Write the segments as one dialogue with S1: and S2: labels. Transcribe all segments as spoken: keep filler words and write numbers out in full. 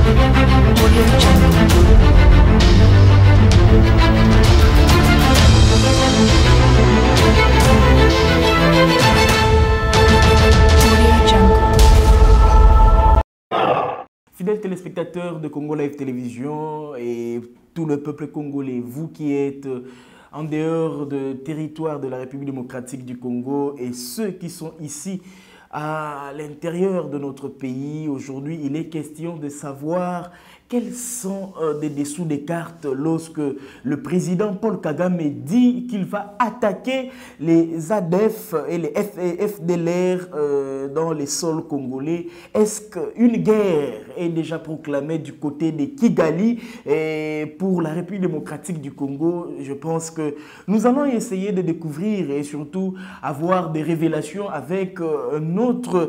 S1: Fidèles téléspectateurs de Congo Live Télévision et tout le peuple congolais, vous qui êtes en dehors du territoire de la République démocratique du Congo et ceux qui sont ici à l'intérieur de notre pays, aujourd'hui il est question de savoir quels sont euh, des dessous des cartes lorsque le président Paul Kagame dit qu'il va attaquer les A D F et les F D L R euh, dans les sols congolais. Est-ce qu'une guerre est déjà proclamée du côté de Kigali et pour la République démocratique du Congo? Je pense que nous allons essayer de découvrir et surtout avoir des révélations avec euh, notre,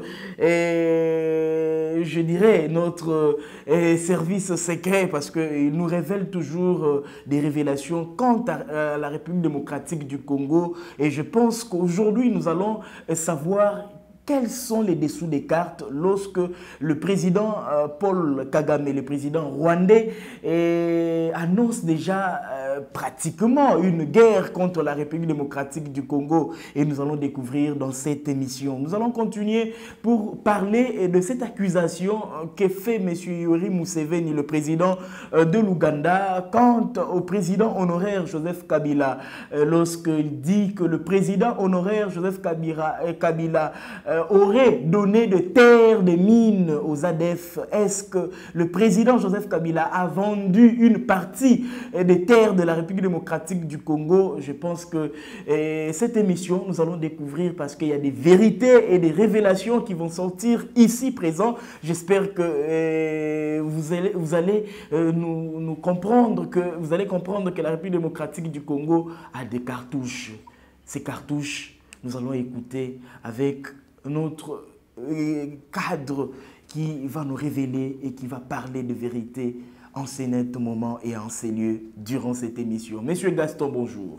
S1: euh, je dirais, notre euh, service secret, parce qu'il nous révèle toujours euh, des révélations quant à, à la République démocratique du Congo. Et je pense qu'aujourd'hui, nous allons euh, savoir quels sont les dessous des cartes lorsque le président euh, Paul Kagame, le président rwandais, eh, annonce déjà euh, pratiquement une guerre contre la République démocratique du Congo. Et nous allons découvrir dans cette émission. Nous allons continuer pour parler de cette accusation que fait M. Yoweri Museveni, le président euh, de l'Ouganda, quant au président honoraire Joseph Kabila, euh, lorsqu'il dit que le président honoraire Joseph Kabila, euh, Kabila euh, aurait donné de terres, des mines aux A D F. Est-ce que le président Joseph Kabila a vendu une partie des terres de la République démocratique du Congo? Je pense que eh, cette émission, nous allons découvrir parce qu'il y a des vérités et des révélations qui vont sortir ici présent. J'espère que eh, vous allez, vous allez eh, nous, nous comprendre, que vous allez comprendre que la République démocratique du Congo a des cartouches. Ces cartouches, nous allons écouter avec notre cadre qui va nous révéler et qui va parler de vérité en ces nets moments et en ces lieux durant cette émission. Monsieur Gaston, bonjour.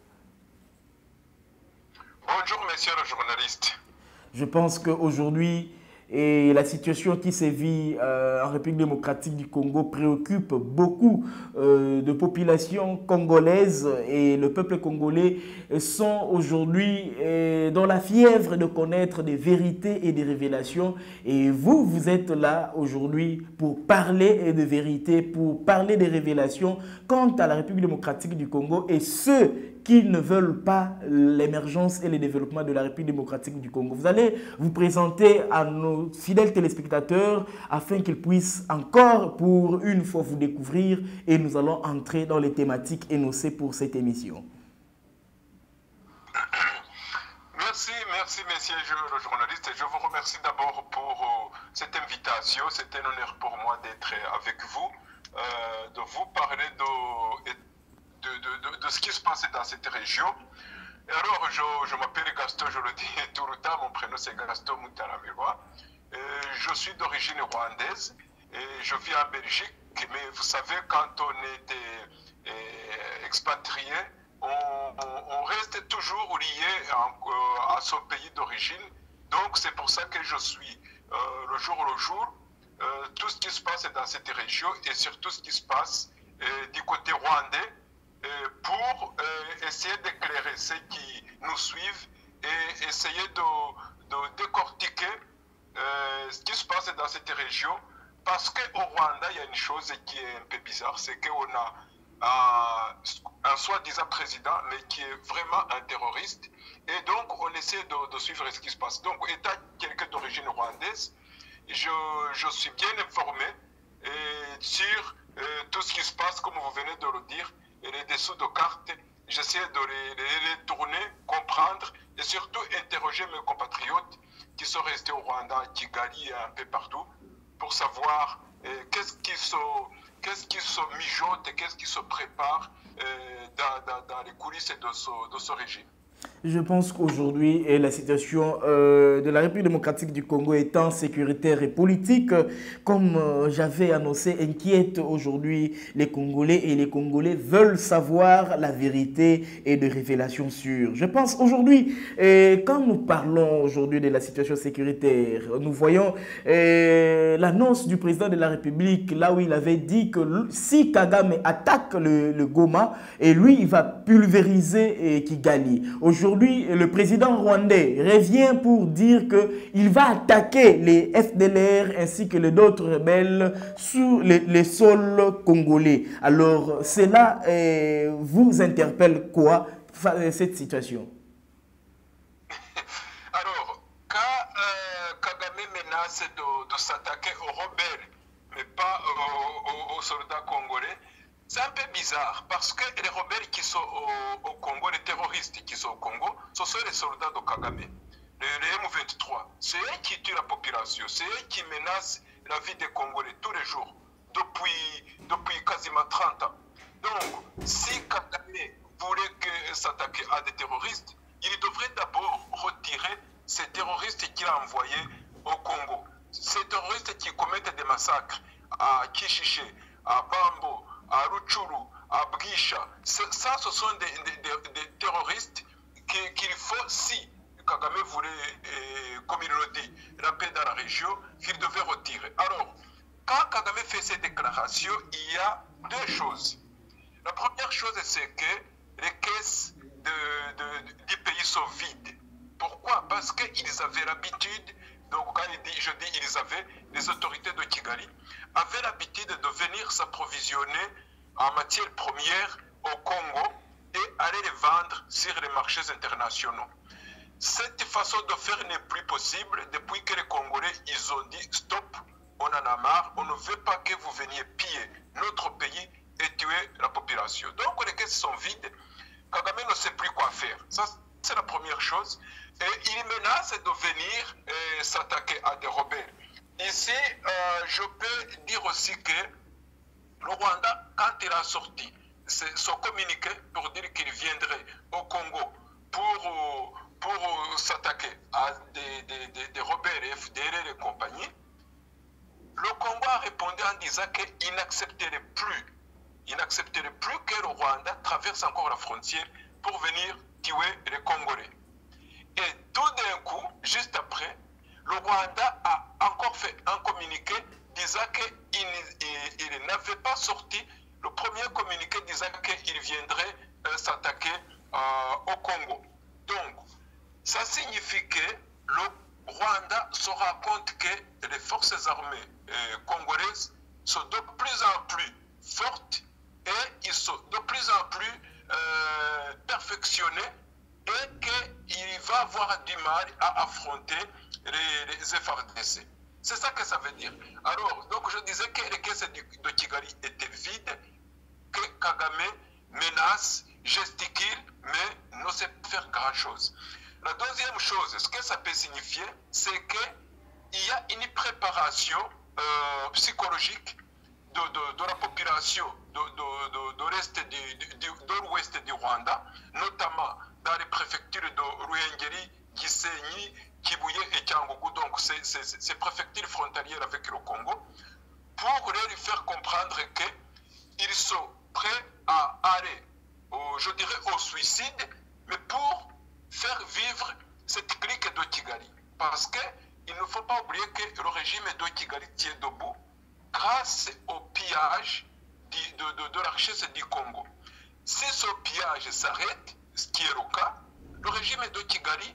S2: Bonjour, monsieur le journaliste.
S1: Je pense qu'aujourd'hui, et la situation qui sévit euh, en République démocratique du Congo préoccupe beaucoup euh, de populations congolaises, et le peuple congolais sont aujourd'hui euh, dans la fièvre de connaître des vérités et des révélations. Et vous, vous êtes là aujourd'hui pour parler de vérité, pour parler des révélations quant à la République démocratique du Congo et ceux qui ne veulent pas l'émergence et le développement de la République démocratique du Congo. Vous allez vous présenter à nos fidèles téléspectateurs afin qu'ils puissent encore pour une fois vous découvrir, et nous allons entrer dans les thématiques énoncées pour cette émission.
S2: Merci, merci messieurs le journaliste. Je vous remercie d'abord pour euh, cette invitation. C'est un honneur pour moi d'être avec vous, euh, de vous parler de... De, de, de, de ce qui se passe dans cette région. Et alors, je, je m'appelle Gaston, je le dis tout le temps, mon prénom c'est Gaston Moutaramirwa. Je suis d'origine rwandaise et je vis en Belgique, mais vous savez, quand on était eh, expatrié, on, on, on reste toujours lié en, à son pays d'origine. Donc, c'est pour ça que je suis euh, le jour le jour, euh, tout ce qui se passe dans cette région et surtout ce qui se passe eh, du côté rwandais, pour euh, essayer d'éclairer ceux qui nous suivent et essayer de, de décortiquer euh, ce qui se passe dans cette région. Parce qu'au Rwanda, il y a une chose qui est un peu bizarre, c'est qu'on a un, un soi-disant président, mais qui est vraiment un terroriste. Et donc, on essaie de, de suivre ce qui se passe. Donc, étant quelqu'un d'origine rwandaise, je, je suis bien informé et sur euh, tout ce qui se passe, comme vous venez de le dire, et les dessous de cartes, j'essaie de les, les, les tourner, comprendre et surtout interroger mes compatriotes qui sont restés au Rwanda, à Kigali et un peu partout pour savoir euh, qu'est-ce qui se, qu'est-ce qui se mijote et qu'est-ce qui se prépare euh, dans, dans, dans les coulisses de ce, de ce régime.
S1: Je pense qu'aujourd'hui, eh, la situation euh, de la République démocratique du Congo étant sécuritaire et politique, comme euh, j'avais annoncé, inquiète aujourd'hui les Congolais et les Congolais veulent savoir la vérité et de révélations sûres. Je pense aujourd'hui, eh, quand nous parlons aujourd'hui de la situation sécuritaire, nous voyons eh, l'annonce du président de la République, là où il avait dit que si Kagame attaque le, le Goma, et lui, il va pulvériser eh, Kigali. Aujourd'hui, le président rwandais revient pour dire qu'il va attaquer les F D L R ainsi que les autres rebelles sur les, les sols congolais. Alors, cela eh, vous interpelle quoi, cette situation?
S2: Alors, quand euh, Kagame menace de, de s'attaquer aux rebelles, mais pas aux, aux, aux soldats congolais, c'est un peu bizarre parce que les rebelles qui sont au, au Congo, les terroristes qui sont au Congo, ce sont les soldats de Kagame, les, les M vingt-trois. C'est eux qui tuent la population, c'est eux qui menacent la vie des Congolais tous les jours, depuis, depuis quasiment trente ans. Donc, si Kagame voulait s'attaquer à des terroristes, il devrait d'abord retirer ces terroristes qu'il a envoyés au Congo. Ces terroristes qui commettent des massacres à Kishiché, à Bambo, à Rutshuru, à Bwisha. Ça, ce sont des, des, des, des terroristes qu'il qu faut, si Kagame voulait, euh, comme il le dit, la paix dans la région, qu'il devait retirer. Alors, quand Kagame fait ces déclarations, il y a deux choses. La première chose, c'est que les caisses de, de, du pays sont vides. Pourquoi? Parce qu'ils avaient l'habitude, donc quand il dit, je dis ils avaient, les autorités de Kigali, avaient l'habitude de venir s'approvisionner en matières premières au Congo et aller les vendre sur les marchés internationaux. Cette façon de faire n'est plus possible depuis que les Congolais ils ont dit stop, on en a marre, on ne veut pas que vous veniez piller notre pays et tuer la population. Donc les caisses sont vides, Kagame ne sait plus quoi faire. Ça, c'est la première chose. Et il menace de venir euh, s'attaquer à des rebelles. Ici, euh, je peux dire aussi que le Rwanda, quand il a sorti son communiqué pour dire qu'il viendrait au Congo pour, pour s'attaquer à des, des, des, des rebelles, F D L R et compagnie, le Congo a répondu en disant qu'il n'accepterait plus, il n'accepterait plus que le Rwanda traverse encore la frontière pour venir tuer les Congolais. Et tout d'un coup, juste après, le Rwanda a encore fait un communiqué disant qu'il il, il n'avait pas sorti le premier communiqué disant qu'il viendrait euh, s'attaquer euh, au Congo. Donc, ça signifie que le Rwanda se rend compte que les forces armées euh, congolaises sont de plus en plus fortes et ils sont de plus en plus euh, perfectionnés et qu'il va avoir du mal à affronter les, les F A R D C. C'est ça que ça veut dire. Alors, donc je disais que les caisses de Kigali étaient vides, que Kagame menace, gesticule, mais ne sait pas faire grand-chose. La deuxième chose, ce que ça peut signifier, c'est qu'il y a une préparation euh, psychologique de, de, de la population de, de, de, de l'est du, du, de l'ouest du Rwanda, notamment dans les préfectures de Ruhengeri, Gisenyi, Kibuye et Cyangugu, donc ces préfectures frontalières avec le Congo, pour leur faire comprendre qu'ils sont prêts à aller, au, je dirais, au suicide, mais pour faire vivre cette clique de Kigali. Parce qu'il ne faut pas oublier que le régime de Kigali tient debout grâce au pillage de, de, de la richesse du Congo. Si ce pillage s'arrête, ce qui est le cas, le régime de Kigali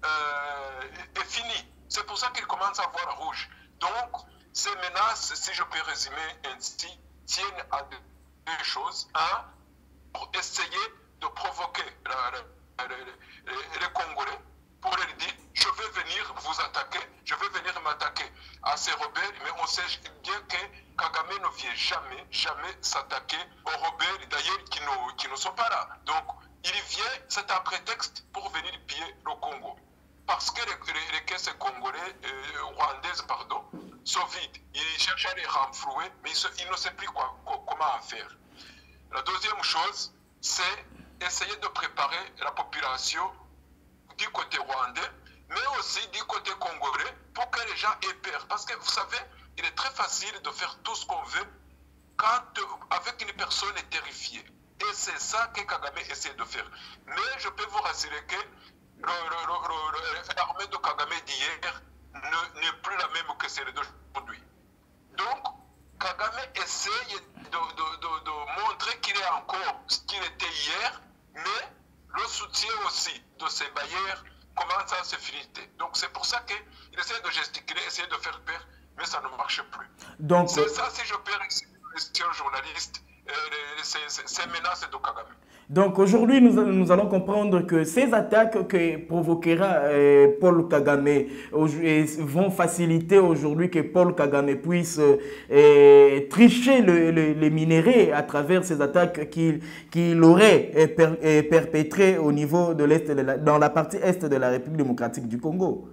S2: euh, est fini. C'est pour ça qu'il commence à voir rouge. Donc, ces menaces, si je peux résumer ainsi, tiennent à deux choses. Un, pour essayer de provoquer la, la, la, les, les Congolais pour leur dire je vais venir vous attaquer, je vais venir m'attaquer à ces rebelles, mais on sait bien que Kagame ne vient jamais, jamais s'attaquer aux rebelles, d'ailleurs qui ne, qui ne sont pas là. Donc, il vient, c'est un prétexte pour venir piller le Congo. Parce que les, les, les caisses congolais, euh, rwandaises, pardon, sont vides. Il cherche à les renflouer, mais il, il ne sait plus quoi, quoi, comment en faire. La deuxième chose, c'est essayer de préparer la population du côté rwandais, mais aussi du côté congolais, pour que les gens aient peur. Parce que vous savez, il est très facile de faire tout ce qu'on veut quand, avec une personne est terrifiée. Et c'est ça que Kagame essaie de faire. Mais je peux vous rassurer que l'armée de Kagame d'hier n'est plus la même que celle d'aujourd'hui. Donc, Kagame essaye de, de, de, de montrer qu'il est encore ce qu'il était hier, mais le soutien aussi de ses bailleurs commence à se finiter. Donc c'est pour ça qu'il essaie de gesticuler, essayer de faire peur, mais ça ne marche plus. Donc c'est ça, si je peux rester un journaliste, euh, ces menaces de Kagame.
S1: Donc aujourd'hui, nous, nous allons comprendre que ces attaques que provoquera euh, Paul Kagame euh, vont faciliter aujourd'hui que Paul Kagame puisse euh, tricher le, le, les minéraux à travers ces attaques qu'il qu'il aurait euh, per, euh, perpétrées au niveau de l'Est, dans la partie Est de la République démocratique du Congo.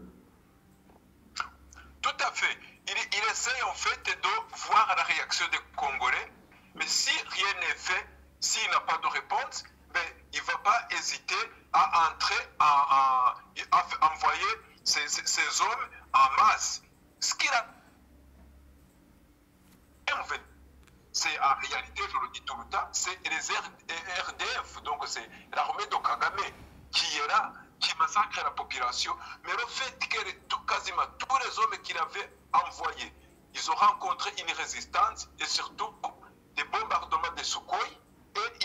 S2: Tout à fait. Il, il essaie en fait de voir la réaction des Congolais, mais si rien n'est fait, s'il n'a pas de réponse, ben, il ne va pas hésiter à entrer, à, à, à envoyer ces, ces, ces hommes en masse. Ce qu'il a fait, c'est en réalité, je le dis tout le temps, c'est les R D F, donc c'est l'armée de Kagame qui est là, qui massacre la population. Mais le fait que tout, quasiment tous les hommes qu'il avait envoyés, ils ont rencontré une résistance et surtout des bombardements de Sukhoi. Et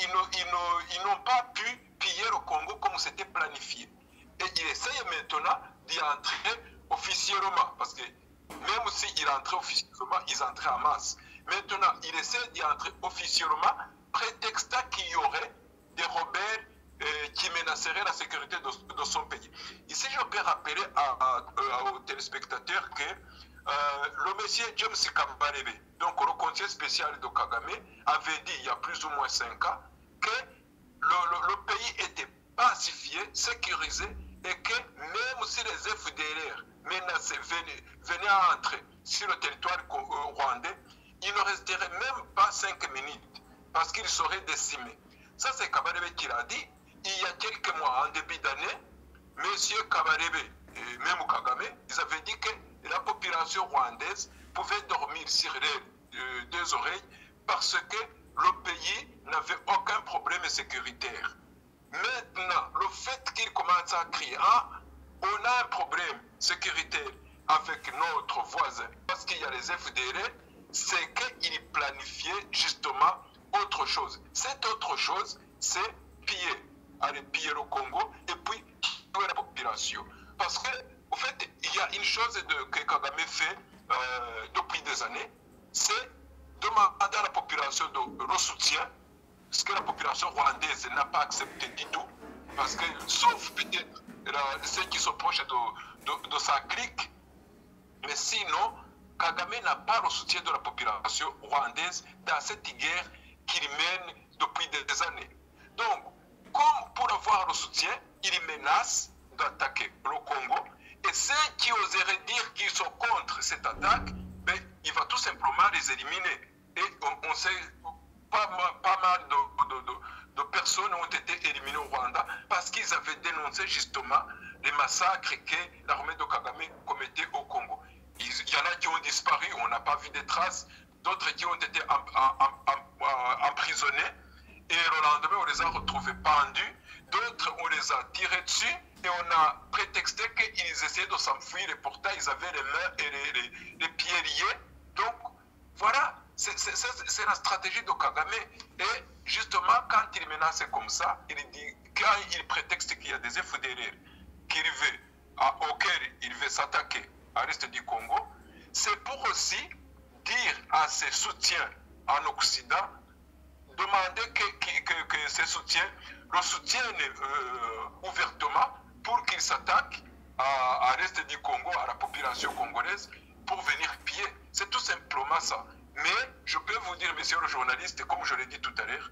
S2: ils n'ont pas pu piller le Congo comme c'était planifié. Et il essaye maintenant d'y entrer officiellement, parce que même s'il entrait officiellement, ils entraient en masse. Maintenant, il essaie d'y entrer officiellement, prétextant qu'il y aurait des rebelles euh, qui menaceraient la sécurité de, de son pays. Ici, je peux rappeler à, à, à, aux téléspectateurs que Euh, le monsieur James Kabarebe, donc le conseiller spécial de Kagame, avait dit il y a plus ou moins cinq ans que le, le, le pays était pacifié, sécurisé et que même si les F D L R menacés venaient, venaient à entrer sur le territoire rwandais, il ne resterait même pas cinq minutes parce qu'ils seraient décimés. Ça, c'est Kabarebe qui l'a dit. Il y a quelques mois, en début d'année, monsieur Kabarebe et même Kagame, ils avaient dit que la population rwandaise pouvait dormir sur les euh, deux oreilles parce que le pays n'avait aucun problème sécuritaire. Maintenant, le fait qu'il commence à crier, ah, on a un problème sécuritaire avec notre voisin, parce qu'il y a les F D L R, c'est qu'il planifiait justement autre chose. Cette autre chose, c'est piller, aller piller le Congo et puis tuer la population. Parce que au fait, il y a une chose de, que Kagame fait euh, depuis des années, c'est demander à la population de le soutien, ce que la population rwandaise n'a pas accepté du tout, parce que, sauf peut-être ceux qui sont proches de, de, de sa clique, mais sinon, Kagame n'a pas le soutien de la population rwandaise dans cette guerre qu'il mène depuis des années. Donc, comme pour avoir le soutien, il menace d'attaquer le Congo. Et ceux qui oseraient dire qu'ils sont contre cette attaque, ben, il va tout simplement les éliminer. Et on, on sait pas mal, pas mal de, de, de, de personnes ont été éliminées au Rwanda parce qu'ils avaient dénoncé justement les massacres que l'armée de Kagame commettait au Congo. Il y en a qui ont disparu, on n'a pas vu de traces, d'autres qui ont été em, em, em, emprisonnés et le lendemain on les a retrouvés pendus, d'autres on les a tirés dessus. Et on a prétexté qu'ils essayaient de s'enfuir et pourtant ils avaient les mains et les, les, les pieds liés. Donc voilà, c'est la stratégie de Kagame. Et justement, quand il menace comme ça, il dit, quand il prétexte qu'il y a des F D L R qu'il veut, à, auxquels il veut s'attaquer à l'est du Congo, c'est pour aussi dire à ses soutiens en Occident, demander que, que, que, que ces soutiens le soutiennent euh, ouvertement pour qu'ils s'attaquent à, à l'est du Congo, à la population congolaise, pour venir piller. C'est tout simplement ça. Mais je peux vous dire, messieurs les journalistes, comme je l'ai dit tout à l'heure,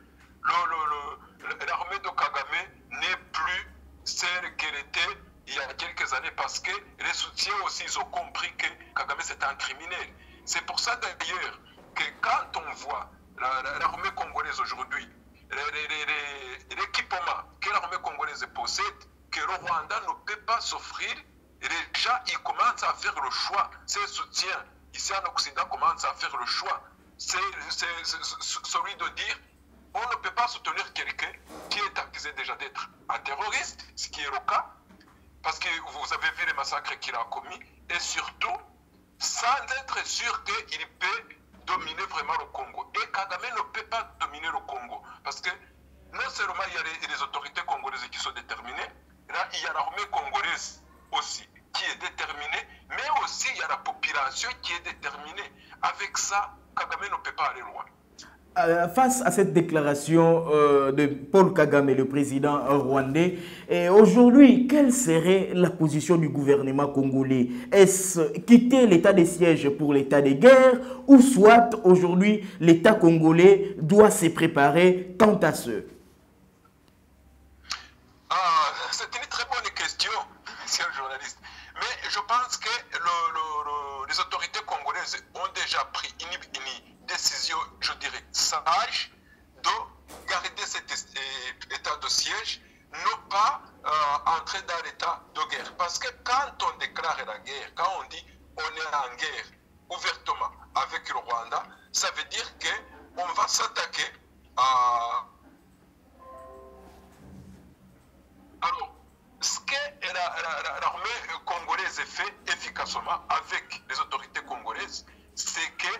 S2: l'armée de Kagame n'est plus celle qu'elle était il y a quelques années parce que les soutiens aussi, ils ont compris que Kagame c'est un criminel. C'est pour ça d'ailleurs que quand on voit l'armée congolaise aujourd'hui, l'équipement que l'armée congolaise possède, que le Rwanda ne peut pas s'offrir. Et les gens, ils commencent à faire le choix. Ces soutiens, ici en Occident, commencent à faire le choix. C'est celui de dire, on ne peut pas soutenir quelqu'un qui est accusé déjà d'être un terroriste, ce qui est le cas, parce que vous avez vu les massacres qu'il a commis, et surtout, sans être sûr qu'il peut dominer vraiment le Congo. Et Kagame ne peut pas dominer le Congo, parce que non seulement il y a les, les autorités congolaises qui sont déterminées, là il y a l'armée congolaise aussi qui est déterminée, mais aussi il y a la population qui est déterminée. Avec ça, Kagame ne peut pas aller loin.
S1: Euh, face à cette déclaration euh, de Paul Kagame, le président rwandais, aujourd'hui, quelle serait la position du gouvernement congolais? Est-ce quitter l'état de siège pour l'état de guerre, ou soit aujourd'hui l'état congolais doit se préparer quant à ce?
S2: Ah, c'est une très bonne question, monsieur le journaliste. Mais je pense que le, le, le, les autorités congolaises ont déjà pris une, une décision, je dirais, sage, de garder cet état de siège, ne pas euh, entrer dans l'état de guerre. Parce que quand on déclare la guerre, quand on dit on est en guerre ouvertement avec le Rwanda, ça veut dire qu'on va s'attaquer à... Alors, ce que l'armée congolaise fait efficacement avec les autorités congolaises, c'est que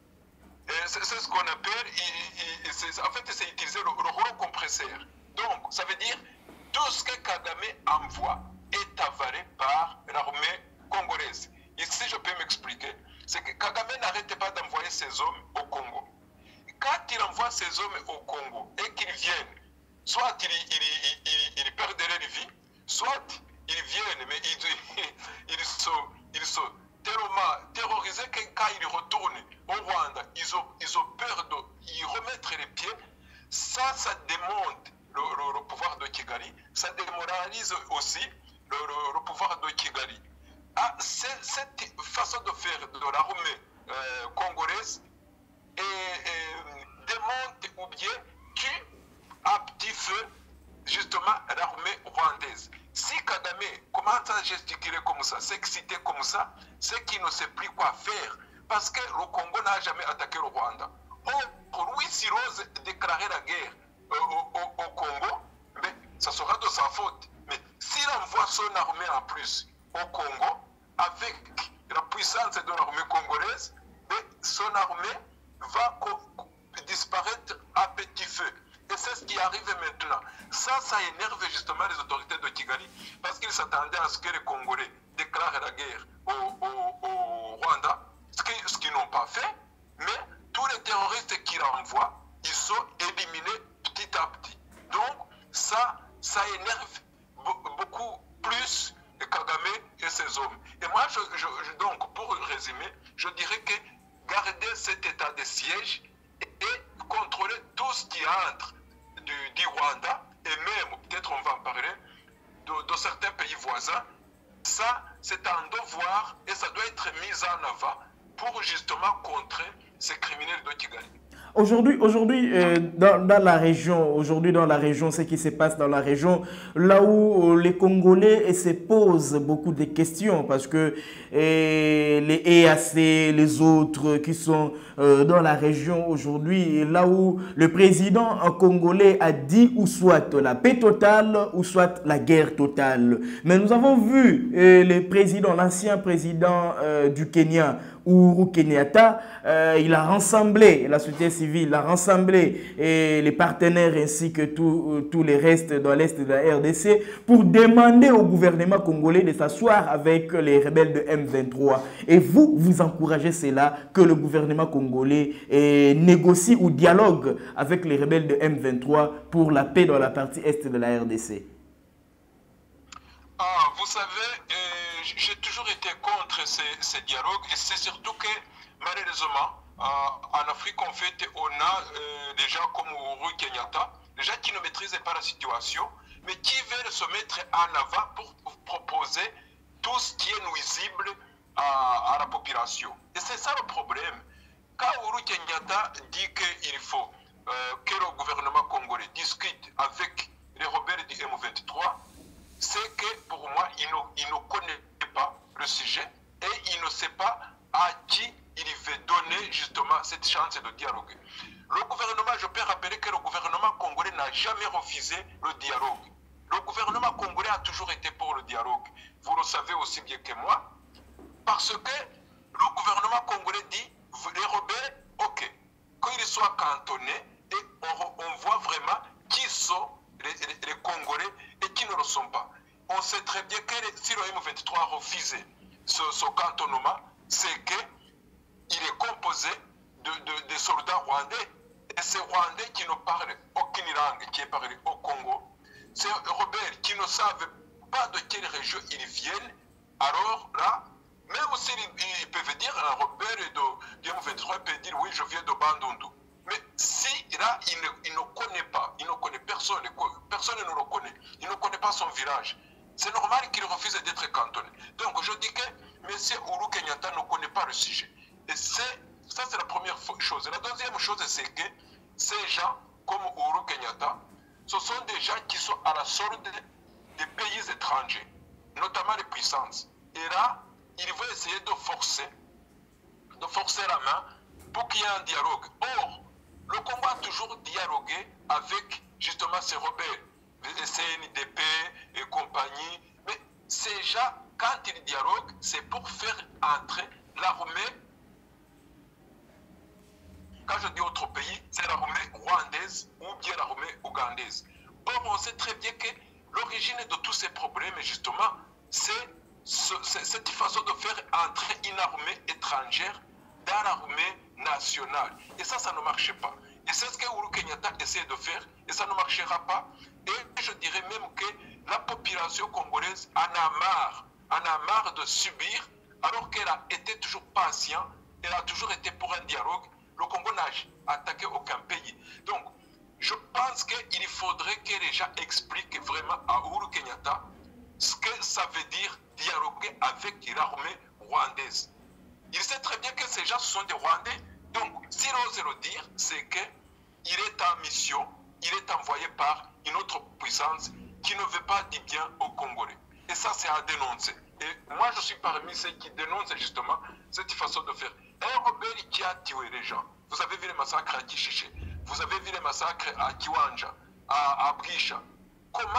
S2: c'est ce qu'on appelle, en fait, c'est utiliser le, le rouleau compresseur. Donc, ça veut dire tout ce que Kagame envoie est avalé par l'armée congolaise. Ici, je peux m'expliquer. C'est que Kagame n'arrête pas d'envoyer ses hommes au Congo. Quand il envoie ses hommes au Congo et qu'ils viennent, soit ils, ils, ils, ils perdent leur vie, soit ils viennent, mais ils, ils, sont, ils sont tellement terrorisés que quand ils retournent au Rwanda, ils ont, ils ont peur d'y remettre les pieds. Ça, ça démonte le, le, le pouvoir de Kigali. Ça démoralise aussi le, le, le pouvoir de Kigali. Ah, cette façon de faire de l'armée euh, congolaise et, et, démonte ou bien tue à petit feu justement l'armée rwandaise. Si Kagame commence à gesticuler comme ça, s'exciter comme ça, c'est qu'il ne sait plus quoi faire. Parce que le Congo n'a jamais attaqué le Rwanda. Or, Louis Sirose déclarer la guerre euh, au, au, au Congo, mais ça sera de sa faute. Mais s'il envoie son armée en plus au Congo, avec la puissance de l'armée congolaise, mais son armée va disparaître à petit feu. Et c'est ce qui arrive maintenant. Ça, ça énerve justement les autorités de Kigali, parce qu'ils s'attendaient à ce que les Congolais déclarent la guerre au, au, au Rwanda, ce qu'ils ce qu'ils n'ont pas fait, mais tous les terroristes qu'ils renvoient, ils sont éliminés petit à petit. Donc, ça, ça énerve beaucoup plus Kagame et ses hommes. Et moi, je, je, donc, pour résumer, je dirais que garder cet état de siège et contrôler tout ce qui entre du, du Rwanda, et même, peut-être on va en parler, de, de certains pays voisins, ça, c'est un devoir et ça doit être mis en avant pour justement contrer ces criminels de Kigali.
S1: Aujourd'hui, aujourd'hui euh, dans, dans la région, aujourd'hui dans la région, ce qui se passe dans la région, là où les Congolais se posent beaucoup de questions, parce que euh, les E A C, les autres qui sont euh, dans la région aujourd'hui, là où le président congolais a dit ou soit la paix totale ou soit la guerre totale. Mais nous avons vu euh, le président, l'ancien président euh, du Kenya, Uhuru Kenyatta, euh, il a rassemblé la société civile, il a rassemblé et les partenaires ainsi que tous tout les restes dans l'Est de la R D C pour demander au gouvernement congolais de s'asseoir avec les rebelles de M vingt-trois. Et vous, vous encouragez cela, que le gouvernement congolais eh, négocie ou dialogue avec les rebelles de M vingt-trois pour la paix dans la partie Est de la R D C.
S2: Ah, vous savez, euh, j'ai toujours été contre ces, ces dialogues et c'est surtout que malheureusement, euh, en Afrique, en fait, on a euh, des gens comme Uhuru Kenyatta, des gens qui ne maîtrisent pas la situation, mais qui veulent se mettre en avant pour, pour proposer tout ce qui est nuisible à, à la population. Et c'est ça le problème. Quand Uhuru Kenyatta dit qu'il faut euh, que le gouvernement congolais discute avec les rebelles du M vingt-trois, c'est que pour moi, il ne, il ne connaît pas le sujet et il ne sait pas à qui il veut donner justement cette chance de dialoguer. Le gouvernement, je peux rappeler que le gouvernement congolais n'a jamais refusé le dialogue. Le gouvernement congolais a toujours été pour le dialogue. Vous le savez aussi bien que moi, parce que le gouvernement congolais dit, les rebelles, ok, qu'ils soient cantonnés et on, on voit vraiment qui sont les, les, les Congolais et qui ne le sont pas. On sait très bien que si le M vingt-trois a refusé ce, ce cantonnement, c'est qu'il est composé de, de, de soldats rwandais. Et ces Rwandais qui ne parlent aucune langue qui est parlée au Congo, ces rebelles qui ne savent pas de quelle région ils viennent, alors là, même s'ils ils peuvent dire, un rebelle de, de M vingt-trois peut dire, oui, je viens de Bandundu. Mais si là, il ne, il ne connaît pas, il ne connaît personne, personne ne le connaît, il ne connaît pas son village, c'est normal qu'il refuse d'être cantonné. Donc je dis que M. Uhuru Kenyatta ne connaît pas le sujet. Et c'est, ça, c'est la première chose. La deuxième chose, c'est que ces gens, comme Uhuru Kenyatta, ce sont des gens qui sont à la sorte des pays étrangers, notamment les puissances. Et là, ils vont essayer de forcer, de forcer la main pour qu'il y ait un dialogue. Or, le Congo a toujours dialogué avec justement ces rebelles, les C N D P et compagnie. Mais ces gens, quand ils dialoguent, c'est pour faire entrer l'armée. Quand je dis autre pays, c'est l'armée rwandaise ou bien l'armée ougandaise. Or, on sait très bien que l'origine de tous ces problèmes, justement, c'est ce, cette façon de faire entrer une armée étrangère dans l'armée nationale. Et ça, ça ne marche pas. Et c'est ce que Uhuru Kenyatta essaie de faire, et ça ne marchera pas. Et je dirais même que la population congolaise en a marre, en a marre de subir, alors qu'elle a été toujours patiente, elle a toujours été pour un dialogue. Le Congo n'a attaqué aucun pays. Donc, je pense qu'il faudrait que les gens expliquent vraiment à Uhuru Kenyatta ce que ça veut dire dialoguer avec l'armée rwandaise. Il sait très bien que ces gens sont des Rwandais. Donc, s'il ose le dire, c'est qu'il est en mission, il est envoyé par une autre puissance qui ne veut pas du bien aux Congolais. Et ça, c'est à dénoncer. Et moi, je suis parmi ceux qui dénoncent justement cette façon de faire. Un rebelle qui a tué les gens. Vous avez vu les massacres à Kishiché. Vous avez vu les massacres à Kiwanja, à, à Brisha. Comment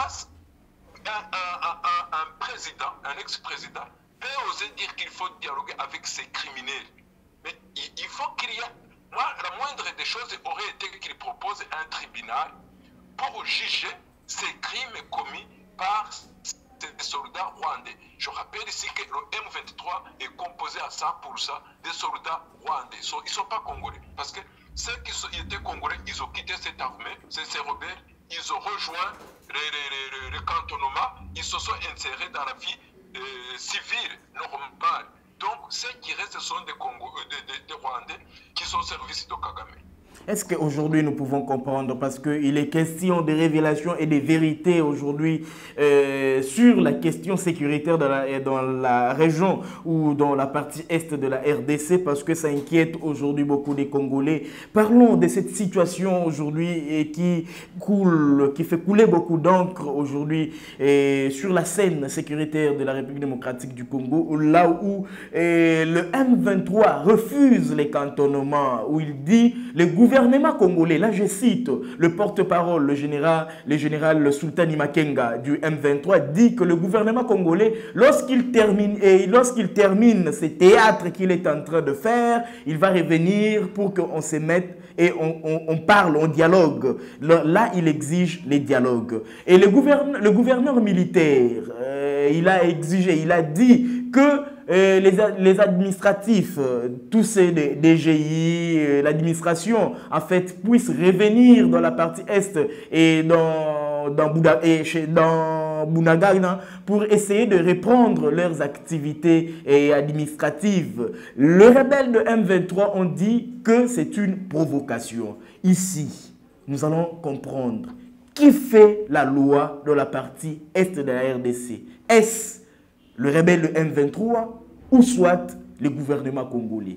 S2: un, un, un, un président, un ex-président, peut oser dire qu'il faut dialoguer avec ces criminels? Mais il, il faut qu'il y ait... Moi, la moindre des choses aurait été qu'il propose un tribunal pour juger ces crimes commis par ces soldats rwandais. Je rappelle ici que le M vingt-trois est composé à cent pour cent des soldats rwandais. Ils ne sont pas congolais. Parce que ceux qui sont, étaient congolais, ils ont quitté cette armée, ces, ces rebelles, ils ont rejoint les, les, les, les cantonnements, ils se sont insérés dans la vie euh, civile, normale. Donc, ceux qui restent sont des, Congo, des, des, des Rwandais qui sont au service de Kagame.
S1: Est-ce qu'aujourd'hui nous pouvons comprendre, parce qu'il est question de révélations et de vérités aujourd'hui euh, sur la question sécuritaire dans la, dans la région ou dans la partie est de la R D C, parce que ça inquiète aujourd'hui beaucoup des Congolais. Parlons de cette situation aujourd'hui qui coule, qui fait couler beaucoup d'encre aujourd'hui sur la scène sécuritaire de la République démocratique du Congo, là où euh, le M vingt-trois refuse les cantonnements, où il dit le gouvernement Le gouvernement congolais, là je cite le porte-parole, le général, le général Sultani Makenga du M vingt-trois, dit que le gouvernement congolais, lorsqu'il termine, et lorsqu'il termine ce théâtre qu'il est en train de faire, il va revenir pour qu'on se mette et on, on, on parle, on dialogue. Là, il exige les dialogues. Et le gouverneur, le gouverneur militaire, euh, il a exigé, il a dit que Euh, les, les administratifs, euh, tous ces D G I, euh, l'administration, en fait, puissent revenir dans la partie Est et dans, dans, Bouda, et chez, dans Bunagana pour essayer de reprendre leurs activités et administratives. Les rebelles de M vingt-trois ont dit que c'est une provocation. Ici, nous allons comprendre qui fait la loi dans la partie Est de la R D C. Est-ce le rebelle de M vingt-trois ou soit le gouvernement congolais?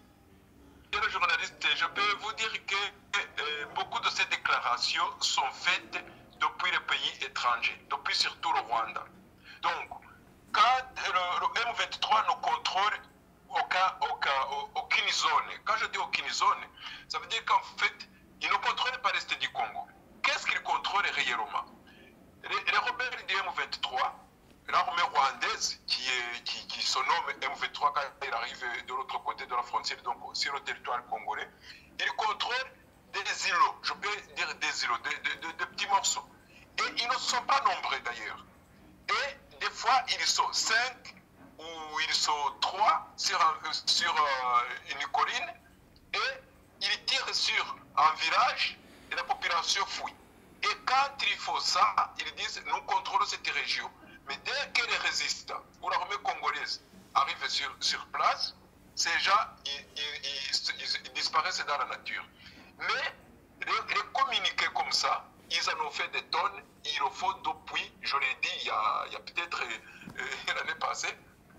S2: Le journaliste, je peux vous dire que euh, beaucoup de ces déclarations sont faites depuis les pays étrangers, depuis surtout le Rwanda. Donc, quand le, le M vingt-trois ne contrôle aucun, aucun, aucune zone, quand je dis aucune zone, ça veut dire qu'en fait, il ne contrôle pas l'Est du Congo. Qu'est-ce qu'il contrôle réellement? Les, les rebelles du M vingt-trois, l'armée rwandaise qui, est, qui, qui se nomme M vingt-trois quand il arrive de l'autre côté de la frontière, donc sur le territoire congolais, il contrôle des îlots, je peux dire des îlots, des, des, des, des petits morceaux. Et ils ne sont pas nombreux d'ailleurs. Et des fois, ils sont cinq ou ils sont trois sur, un, sur euh, une colline et ils tirent sur un village et la population fouille. Et quand il faut ça, ils disent nous contrôlons cette région. Mais dès que les résistants ou l'armée congolaise arrivent sur, sur place, ces gens ils, ils, ils, ils disparaissent dans la nature. Mais les, les communiquer comme ça, ils en ont fait des tonnes, il le faut depuis, je l'ai dit il y a, a peut-être euh, l'année passée,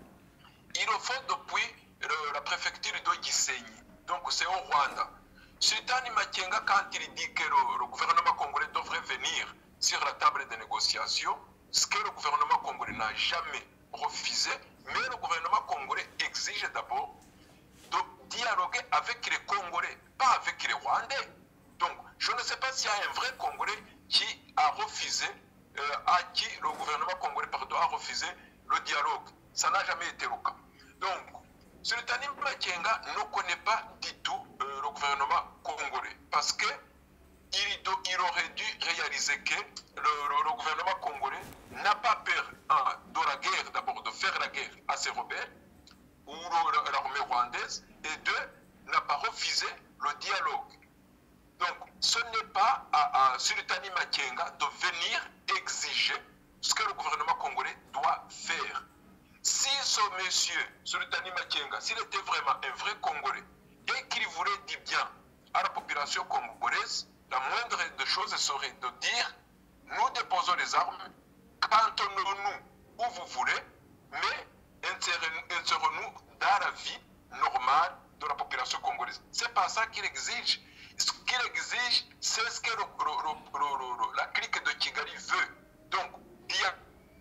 S2: il le faut depuis le, la préfecture de Gisenyi, donc c'est au Rwanda. Sultani Makenga, quand il dit que le, le gouvernement congolais devrait venir sur la table de négociation, ce que le gouvernement congolais n'a jamais refusé, mais le gouvernement congolais exige d'abord de dialoguer avec les Congolais, pas avec les Rwandais. Donc, je ne sais pas s'il y a un vrai Congolais qui a refusé, euh, à qui le gouvernement congolais pardon, a refusé le dialogue. Ça n'a jamais été le cas. Donc, Sultani Makenga ne connaît pas du tout euh, le gouvernement congolais parce que il, il aurait dû réaliser que le, le, le gouvernement congolais n'a pas peur hein, de la guerre, d'abord de faire la guerre à ses rebelles, ou l'armée rwandaise, et deux, n'a pas refusé le dialogue. Donc, ce n'est pas à, à Sultani Makenga de venir exiger ce que le gouvernement congolais doit faire. Si ce monsieur, Sultani Makenga, s'il était vraiment un vrai Congolais et qu'il voulait du bien à la population congolaise, la moindre des choses serait de dire nous déposons les armes, cantonnons-nous où vous voulez, mais insérez-nous dans la vie normale de la population congolaise. C'est pas ça qu'il exige. Ce qu'il exige, c'est ce que le, le, le, le, la clique de Kigali veut. Donc, il y a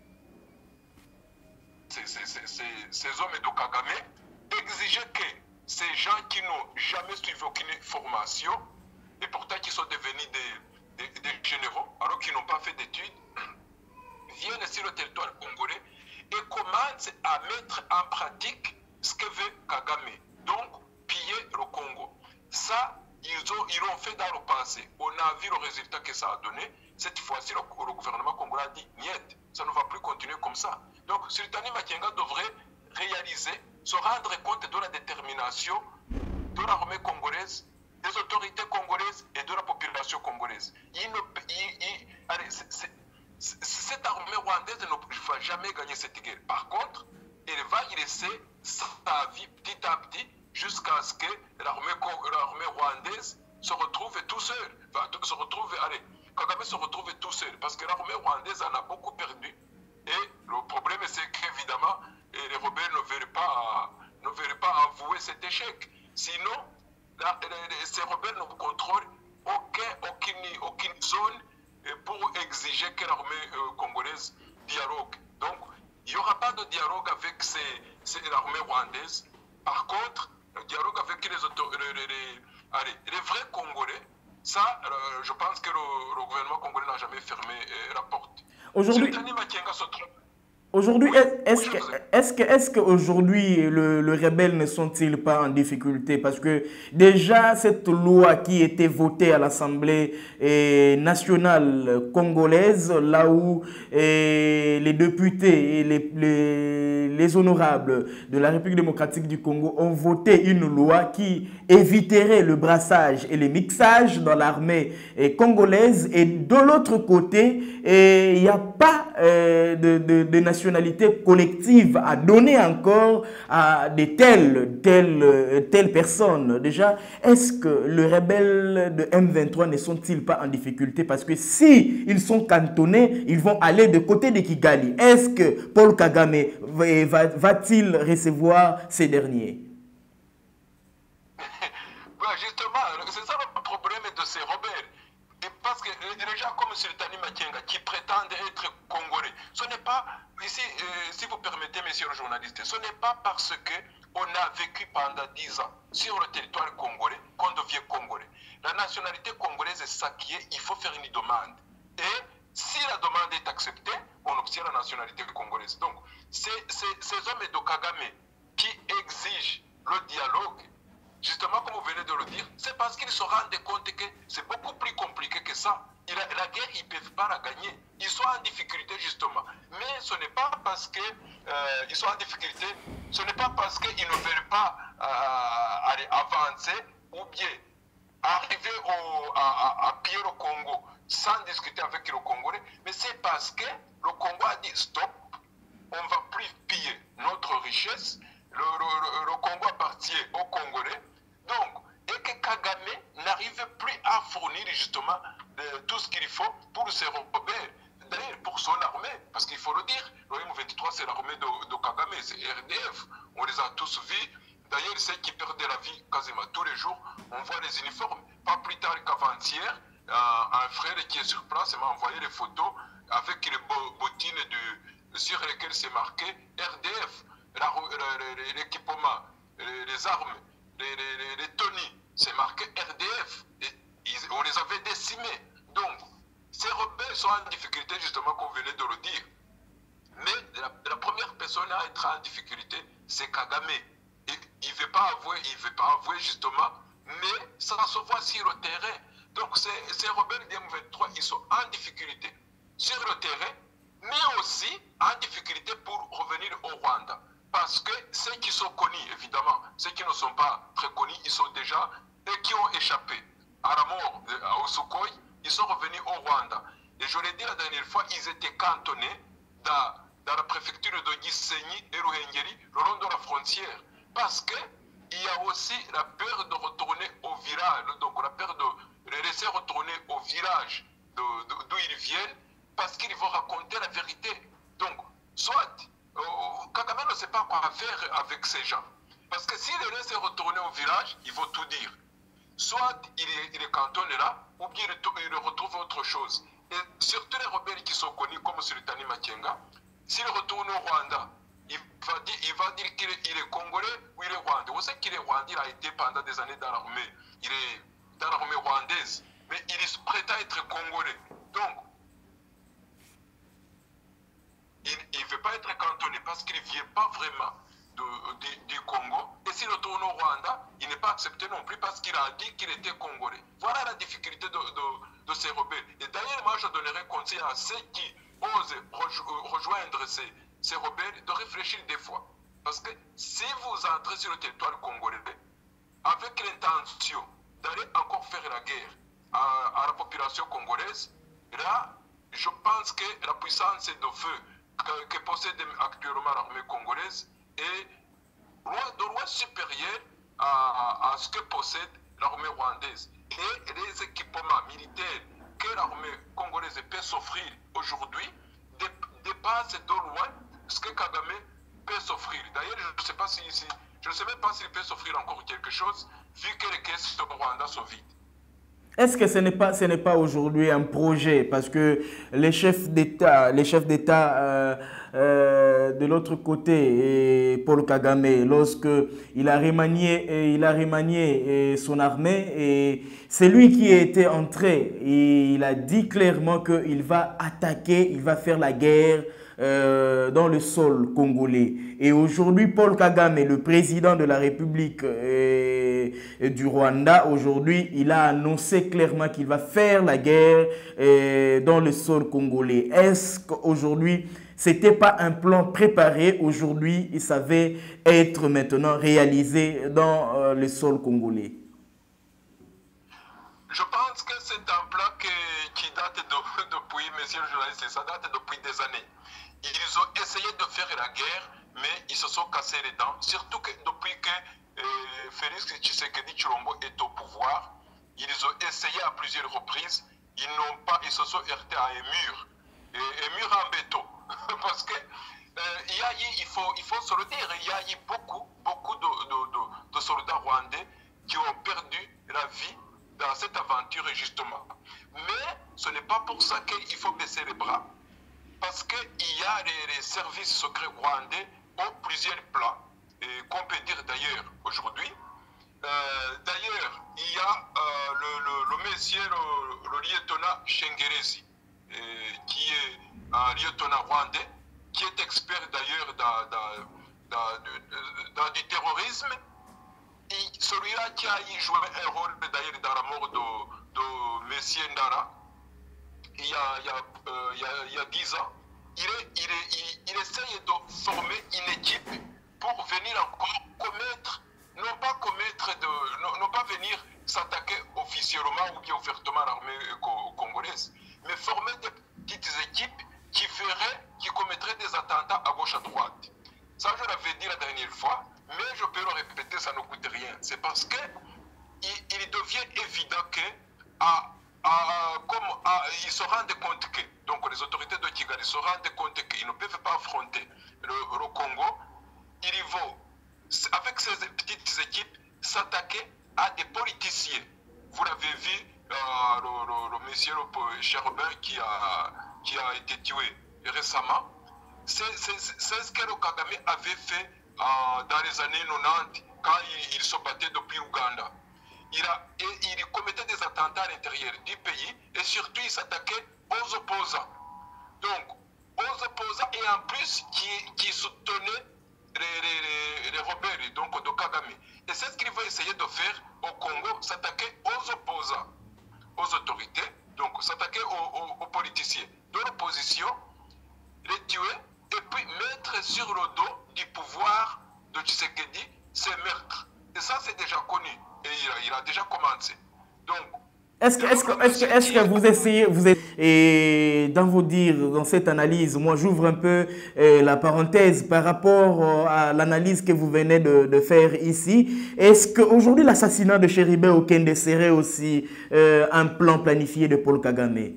S2: ces, ces, ces, ces hommes de Kagame exiger que ces gens qui n'ont jamais suivi aucune formation et pourtant qui sont devenus des, des, des généraux alors qu'ils n'ont pas fait d'études viennent sur le territoire congolais et commencent à mettre en pratique ce que veut Kagame, donc piller le Congo. Ça, ils ont, ils l'ont fait dans le passé. On a vu le résultat que ça a donné. Cette fois-ci, le, le gouvernement congolais a dit niet, ça ne va plus continuer comme ça. Donc, Sultani Makenga devrait réaliser, se rendre compte de la détermination de l'armée congolaise, des autorités congolaises et de la population congolaise. Il ne, il, il, allez, c est, c est, cette armée rwandaise ne va jamais gagner cette guerre. Par contre, elle va y laisser sa vie petit à petit jusqu'à ce que l'armée rwandaise se retrouve tout seul. Enfin, se retrouve, allez, Kagame se retrouve tout seul parce que l'armée rwandaise en a beaucoup perdu. Et le problème, c'est qu'évidemment, les rebelles ne veulent pas, ne veulent pas avouer cet échec. Sinon, la, les, ces rebelles ne contrôlent aucun, aucune, aucune zone pour exiger que l'armée euh, congolaise dialogue. Donc, il n'y aura pas de dialogue avec l'armée rwandaise. Par contre, le dialogue avec les, les, les, les, allez, les vrais Congolais, ça, euh, je pense que le, le gouvernement congolais n'a jamais fermé euh, la porte.
S1: Aujourd'hui, aujourd'hui,
S2: oui,
S1: est-ce que, est-ce que, est-ce qu'aujourd'hui le, le rebelle ne sont-ils pas en difficulté? Parce que déjà cette loi qui était votée à l'Assemblée nationale congolaise, là où et, les députés et les, les, les honorables de la République démocratique du Congo ont voté une loi qui éviterait le brassage et le mixage dans l'armée congolaise, et de l'autre côté, il n'y a pas euh, de, de, de nationalité collective à donner encore à de telles, telles, telles personnes. Déjà, est-ce que les rebelles de M vingt-trois ne sont-ils pas en difficulté? Parce que si ils sont cantonnés, ils vont aller de côté de Kigali. Est-ce que Paul Kagame va, va-t-il recevoir ces derniers?
S2: Justement, c'est ça le problème de ces rebelles. Et parce que les gens comme Sultani Makenga qui prétendent être congolais, ce n'est pas, ici, euh, si vous permettez, messieurs les journalistes, ce n'est pas parce qu'on a vécu pendant dix ans sur le territoire congolais qu'on devient congolais. La nationalité congolaise est s'acquiert, il faut faire une demande. Et si la demande est acceptée, on obtient la nationalité congolaise. Donc, c'est ces hommes de Kagame qui exigent le dialogue, justement, comme vous venez de le dire, c'est parce qu'ils se rendent compte que c'est beaucoup plus compliqué que ça. Et la, la guerre, ils ne peuvent pas la gagner. Ils sont en difficulté, justement. Mais ce n'est pas parce qu'ils euh, sont en difficulté, ce n'est pas parce qu'ils ne veulent pas euh, aller avancer ou bien arriver au, à, à, à piller le Congo sans discuter avec le Congolais, mais c'est parce que le Congo a dit stop, on ne va plus piller notre richesse, le, le, le Congo appartient aux Congolais, donc, et que Kagame n'arrive plus à fournir justement de, tout ce qu'il faut pour se rebeller, d'ailleurs pour son armée, parce qu'il faut le dire, le M vingt-trois c'est l'armée de, de Kagame, c'est R D F, on les a tous vus. D'ailleurs, ceux qui perdent la vie quasiment tous les jours, on voit les uniformes. Pas plus tard qu'avant-hier, euh, un frère qui est sur place m'a envoyé les photos avec les bottines de, sur lesquelles c'est marqué R D F, l'équipement, les, les armes, les, les, les tenues, c'est marqué R D F. Et ils, on les avait décimés. Donc, ces rebelles sont en difficulté, justement, comme vous venez de le dire. Mais la, la première personne à être en difficulté, c'est Kagame. Il ne veut pas avouer, il veut pas avouer justement, mais ça se voit sur le terrain. Donc ces, ces rebelles du M vingt-trois, ils sont en difficulté sur le terrain, mais aussi en difficulté pour revenir au Rwanda. Parce que ceux qui sont connus, évidemment, ceux qui ne sont pas très connus, ils sont déjà, et qui ont échappé à la mort au Sukhoi, ils sont revenus au Rwanda. Et je l'ai dit la dernière fois, ils étaient cantonnés dans, dans la préfecture de Gisenyi et Ruhengeri, le long de la frontière. Parce qu'il y a aussi la peur de retourner au village, donc la peur de les laisser retourner au village d'où ils viennent, parce qu'ils vont raconter la vérité. Donc, soit euh, Kagame ne sait pas quoi faire avec ces gens. Parce que s'il les laisse retourner au village, ils vont tout dire. Soit il est, il est cantonné là, ou bien il, il retrouve autre chose. Et surtout les rebelles qui sont connus comme Sultani Makenga, s'il retourne au Rwanda, il va dire, il va dire qu'il est, il est congolais ou il est rwandais. On sait qu'il est rwandais, il a été pendant des années dans l'armée. Il est dans l'armée rwandaise. Mais il prétend être congolais. Donc, il ne veut pas être cantonné parce qu'il ne vient pas vraiment de, de, du Congo. Et s'il retourne au Rwanda, il n'est pas accepté non plus parce qu'il a dit qu'il était congolais. Voilà la difficulté de, de, de ces rebelles. Et d'ailleurs, moi, je donnerais conseil à ceux qui osent rejoindre ces ces rebelles de réfléchir des fois. Parce que si vous entrez sur le territoire congolais avec l'intention d'aller encore faire la guerre à, à la population congolaise, là, je pense que la puissance de feu que, que possède actuellement l'armée congolaise est loin, de loin supérieure à, à, à ce que possède l'armée rwandaise. Et les équipements militaires que l'armée congolaise peut s'offrir aujourd'hui dépassent de loin ce que Kagame peut s'offrir. D'ailleurs, je ne sais pas si, si je ne sais même pas s'il peut s'offrir encore quelque chose, vu que les caisses de Rwanda sont vides.
S1: Est-ce que ce n'est pas, ce n'est pas aujourd'hui un projet? Parce que les chefs d'État, les chefs d'État euh, euh, de l'autre côté, et Paul Kagame, lorsque il a remanié, il a remanié son armée, et c'est lui qui était entré et il a dit clairement qu'il va attaquer, il va faire la guerre Euh, dans le sol congolais. Et aujourd'hui, Paul Kagame, le président de la République euh, du Rwanda, aujourd'hui, il a annoncé clairement qu'il va faire la guerre euh, dans le sol congolais. Est-ce qu'aujourd'hui, ce n'était pas un plan préparé? Aujourd'hui, il savait être maintenant réalisé dans euh, le sol congolais.
S2: Je pense que c'est un plan que, qui date de, depuis, monsieur le journaliste, ça date depuis des années. Ils ont essayé de faire la guerre, mais ils se sont cassés les dents. Surtout que depuis que euh, Félix Tshisekedi Tshilombo est au pouvoir, ils ont essayé à plusieurs reprises. Ils n'ont pas, ils se sont heurtés à un mur, et, un mur en béton, parce que euh, il y a eu, il faut, il faut se le dire, il y a eu beaucoup, beaucoup de, de, de, de soldats rwandais qui ont perdu la vie dans cette aventure justement. Mais ce n'est pas pour ça qu'il faut baisser les bras. Parce qu'il y a les, les services secrets rwandais ont plusieurs plans, qu'on peut dire d'ailleurs aujourd'hui. Euh, d'ailleurs, il y a euh, le, le, le monsieur, le, le lieutenant Shengerezi, euh, qui est un lieutenant rwandais, qui est expert d'ailleurs dans, dans, dans, dans, dans du terrorisme. Et celui-là qui a joué un rôle d'ailleurs dans la mort de, de monsieur Ndara, il y a, il y a, euh, il y a, il y a dix ans, il, est, il, est, il, il essaye de former une équipe pour venir encore commettre, non pas commettre, de, non, non pas venir s'attaquer officiellement ou bien ouvertement à l'armée congolaise, mais former des petites équipes qui feraient, qui commettraient des attentats à gauche à droite. Ça, je l'avais dit la dernière fois, mais je peux le répéter, ça ne coûte rien. C'est parce que il, il devient évident que, à, à, comme à, ils se rendent compte que, donc les autorités de Kigali se rendent compte qu'ils ne peuvent pas affronter le, le Congo, ils vont, avec ces petites équipes, s'attaquer à des politiciens. Vous l'avez vu, euh, le, le, le monsieur le Cherubin qui a, qui a été tué récemment. C'est ce que le Kagame avait fait euh, dans les années quatre-vingt-dix, quand il, il se battait depuis Ouganda. Il, a, et, il commettait des attentats à l'intérieur du pays et surtout il s'attaquait aux opposants. Donc, aux opposants et en plus qui, qui soutenaient les, les, les rebelles donc, de Kagame. Et c'est ce qu'il va essayer de faire au Congo, s'attaquer aux opposants, aux autorités, donc s'attaquer aux, aux, aux politiciens de l'opposition, les tuer et puis mettre sur le dos du pouvoir de Tshisekedi ces meurtres. Et ça, c'est déjà connu. Et il a, il a déjà commencé. Donc,
S1: est-ce que, est-ce que, est-ce que, est-ce que vous essayez, vous êtes, et dans vos dires, dans cette analyse, moi j'ouvre un peu euh, la parenthèse par rapport euh, à l'analyse que vous venez de, de faire ici. Est-ce qu'aujourd'hui l'assassinat de Cherubin Okende serait aussi euh, un plan planifié de Paul Kagame?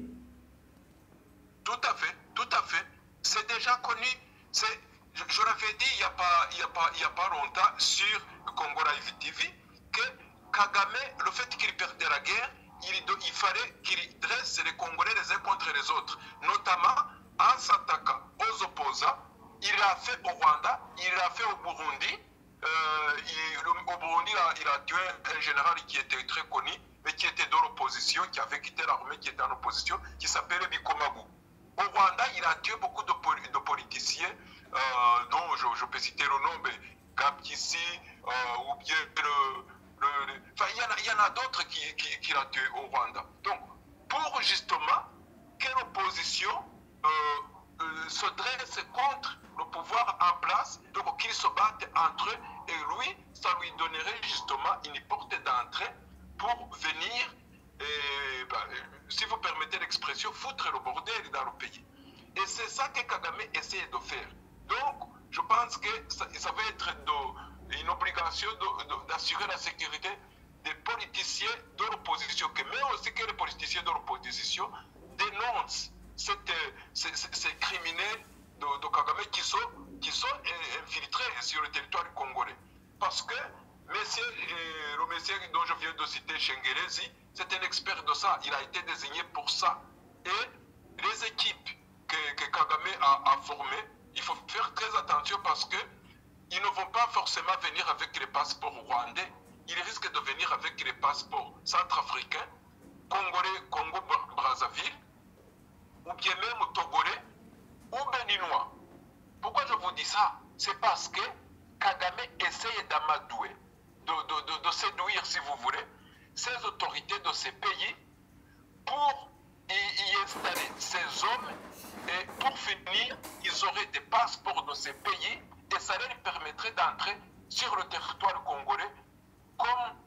S2: Tout à fait, tout à fait. C'est déjà connu. Je, je l'avais dit il n'y a, a, a pas longtemps sur Congo Live T V que Kagame, le fait qu'il perdait la guerre, il, il fallait qu'il dresse les Congolais les uns contre les autres, notamment en s'attaquant aux opposants. Il l'a fait au Rwanda, il l'a fait au Burundi. Euh, il, au Burundi, il a, il a tué un général qui était très connu, mais qui était dans l'opposition, qui avait quitté l'armée, qui était en opposition, qui s'appelait Bikomagu. Au Rwanda, il a tué beaucoup de, de politiciens, euh, dont je, je peux citer le nom, mais Gapkissi, euh, ou bien le... le, le enfin, il y en a, il y en a d'autres qui, qui, qui l'a tué au Rwanda. Donc, pour justement que l'opposition euh, euh, se dresse contre le pouvoir en place, donc qu'ils se battent entre eux, et lui, ça lui donnerait justement une porte d'entrée pour venir, et, bah, si vous permettez l'expression, foutre le bordel dans le pays. Et c'est ça que Kagame essaie de faire. Donc, je pense que ça, ça va être de, une obligation d'assurer la sécurité des politiciens de l'opposition, mais aussi que les politiciens de l'opposition dénoncent cette, ces, ces criminels de, de Kagame qui sont, qui sont infiltrés sur le territoire congolais. Parce que monsieur, euh, le monsieur dont je viens de citer, Shengerezi, c'est un expert de ça. Il a été désigné pour ça. Et les équipes que, que Kagame a, a formées, il faut faire très attention parce qu'ils ne vont pas forcément venir avec les passeports rwandais. Ils risquent de venir avec les passeports centrafricains, congolais, Congo-Brazzaville, ou bien même togolais ou béninois. Pourquoi je vous dis ça? C'est parce que Kagame essaye d'amadouer, de, de, de, de séduire, si vous voulez, ces autorités de ces pays pour y, y installer ces hommes. Et pour finir, ils auraient des passeports de ces pays et ça leur permettrait d'entrer sur le territoire congolais comme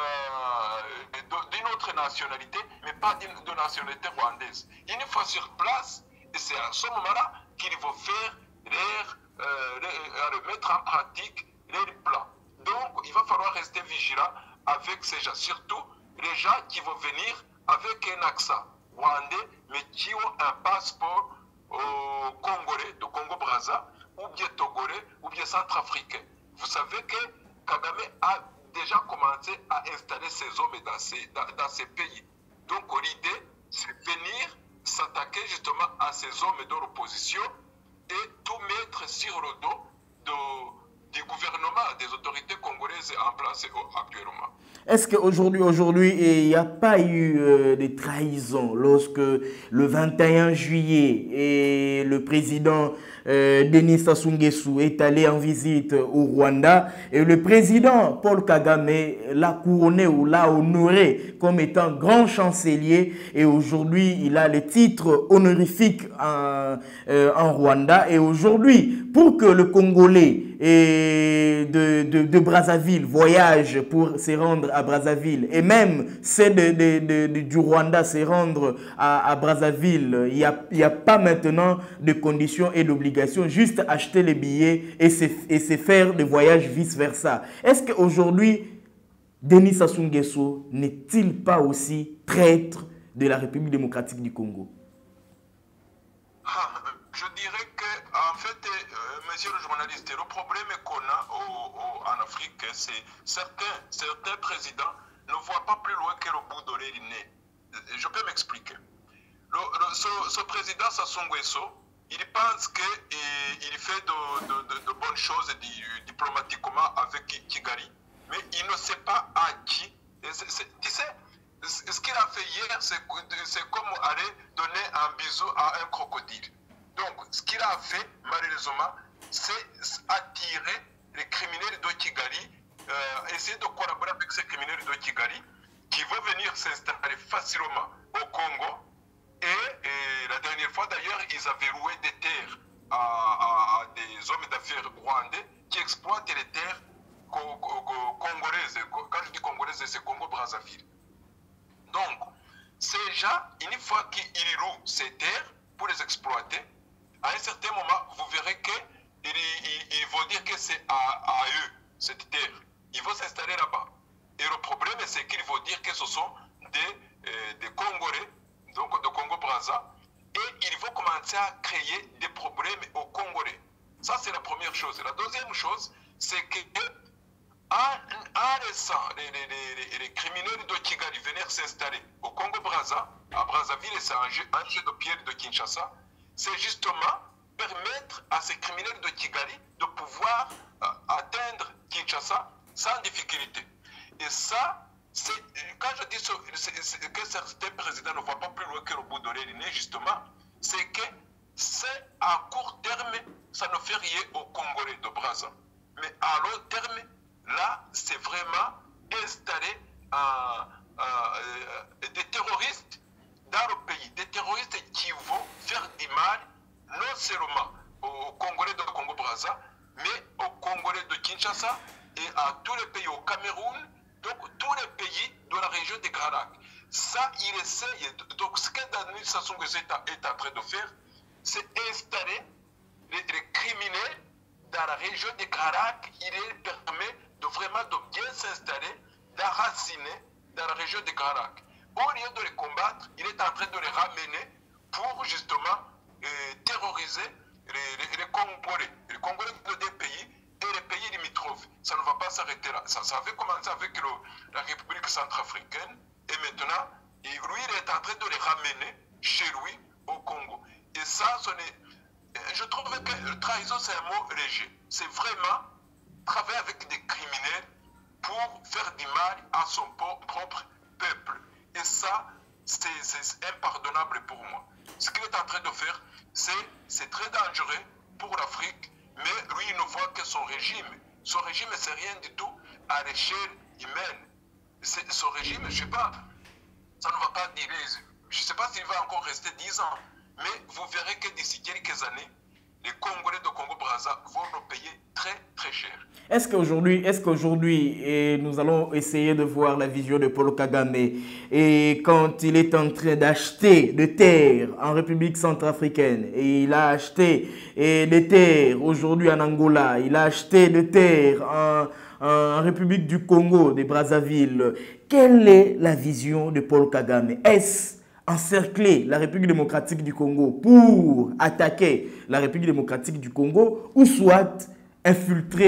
S2: euh, d'une autre nationalité, mais pas de nationalité rwandaise. Une fois sur place, et c'est à ce moment-là qu'ils vont faire leur, euh, leur, mettre en pratique leurs plans. Donc, il va falloir rester vigilant avec ces gens, surtout les gens qui vont venir avec un accent rwandais, mais qui ont un passeport euh, congolais, de Congo-Brazza, ou bien togolais, ou bien centrafricain. Vous savez que Kagame a déjà commencé à installer ses hommes dans ces, dans, dans ces pays. Donc l'idée, c'est venir s'attaquer justement à ces hommes de l'opposition et tout mettre sur le dos de, du gouvernement, des autorités congolaises en place actuellement.
S1: Est-ce qu'aujourd'hui, aujourd'hui, il n'y a pas eu euh, de trahison lorsque le vingt et un juillet et le président euh, Denis Sassou Nguesso est allé en visite au Rwanda et le président Paul Kagame l'a couronné ou l'a honoré comme étant grand chancelier et aujourd'hui il a le titre honorifique en, euh, en Rwanda et aujourd'hui pour que le Congolais et de, de, de Brazzaville voyage pour se rendre à Brazzaville et même ceux de, de, de, de, du Rwanda se rendre à, à Brazzaville, il n'y a, il y a pas maintenant de conditions et d'obligations, juste acheter les billets et se, et se faire des voyages vice-versa. Est-ce qu'aujourd'hui, Denis Sassou Nguesso n'est-il pas aussi traître de la République démocratique du Congo?
S2: Ah, je dirais que, en fait, euh, monsieur le journaliste, le problème qu'on a au, au, en Afrique, c'est certains, certains présidents ne voient pas plus loin que le bout de leur nez. Je peux m'expliquer. Le, le, ce, ce président Sassou Nguesso, il pense qu'il fait de, de, de, de bonnes choses diplomatiquement avec Kigali, mais il ne sait pas à qui. C est, c est, tu sais, ce qu'il a fait hier, c'est comme aller donner un bisou à un crocodile. Donc, ce qu'il a fait, malheureusement, c'est attirer les criminels de Kigali, euh, essayer de collaborer avec ces criminels de Kigali qui vont venir s'installer facilement au Congo. Et, et la dernière fois, d'ailleurs, ils avaient loué des terres à, à, à des hommes d'affaires rwandais qui exploitent les terres co co co congolaises. Quand je dis congolaises, c'est Congo-Brazzaville. Donc, ces gens, une fois qu'ils louent ces terres pour les exploiter, à un certain moment, vous verrez qu'ils ils, ils vont dire que c'est à, à eux, cette terre. Ils vont s'installer là-bas. Et le problème, c'est qu'ils vont dire que ce sont des, euh, des Congolais, donc de Congo-Brazza, et ils vont commencer à créer des problèmes aux Congolais. Ça, c'est la première chose. La deuxième chose, c'est que en, en laissant les, les, les, les criminels de Kigali venir s'installer au Congo-Brazza, à Brazzaville, et c'est un jeu, un jeu de pierre de Kinshasa, c'est justement permettre à ces criminels de Kigali de pouvoir euh, atteindre Kinshasa sans difficulté. Et ça, quand je dis ce, c'est, c'est que certains présidents ne voient pas plus loin que le bout de leur nez, justement, c'est que c'est à court terme, ça ne fait rien aux Congolais de Brazza. Mais à long terme, là, c'est vraiment installer euh, euh, des terroristes dans le pays, des terroristes qui vont faire du mal non seulement aux Congolais de Congo-Brazza, mais aux Congolais de Kinshasa et à tous les pays, au Cameroun, donc tous les pays de la région des Grands Lacs. Ça, il essaye. Donc ce que Denis Sassou Nguesso est en train de faire, c'est installer les, les criminels dans la région des Grands Lacs. Il leur permet de vraiment de bien s'installer, d'enraciner dans la région des Grands Lacs. Au lieu de les combattre, il est en train de les ramener pour justement euh, terroriser les, les, les Congolais. Les Congolais de des pays et les pays limitrophes. Ça ne va pas s'arrêter là. Ça, ça avait commencé avec le, la République centrafricaine et maintenant, et lui, il est en train de les ramener chez lui au Congo. Et ça, ce n'est, je trouve que trahison, c'est un mot léger. C'est vraiment travailler avec des criminels pour faire du mal à son propre peuple. Et ça, c'est impardonnable pour moi. Ce qu'il est en train de faire, c'est très dangereux pour l'Afrique, mais lui, il ne voit que son régime. Son régime, c'est rien du tout à l'échelle humaine. Son régime, je ne sais pas, ça ne va pas durer, je ne sais pas s'il va encore rester dix ans, mais vous verrez que d'ici quelques années, les Congolais de Congo-Brazza vont nous payer très très cher.
S1: Est-ce qu'aujourd'hui, est-ce qu'aujourd'hui, nous allons essayer de voir la vision de Paul Kagame et quand il est en train d'acheter des terres en République centrafricaine et il a acheté et des terres aujourd'hui en Angola, il a acheté des terres en, en République du Congo, de Brazzaville, quelle est la vision de Paul Kagame? Est-ce encercler la République démocratique du Congo pour attaquer la République démocratique du Congo ou soit infiltrer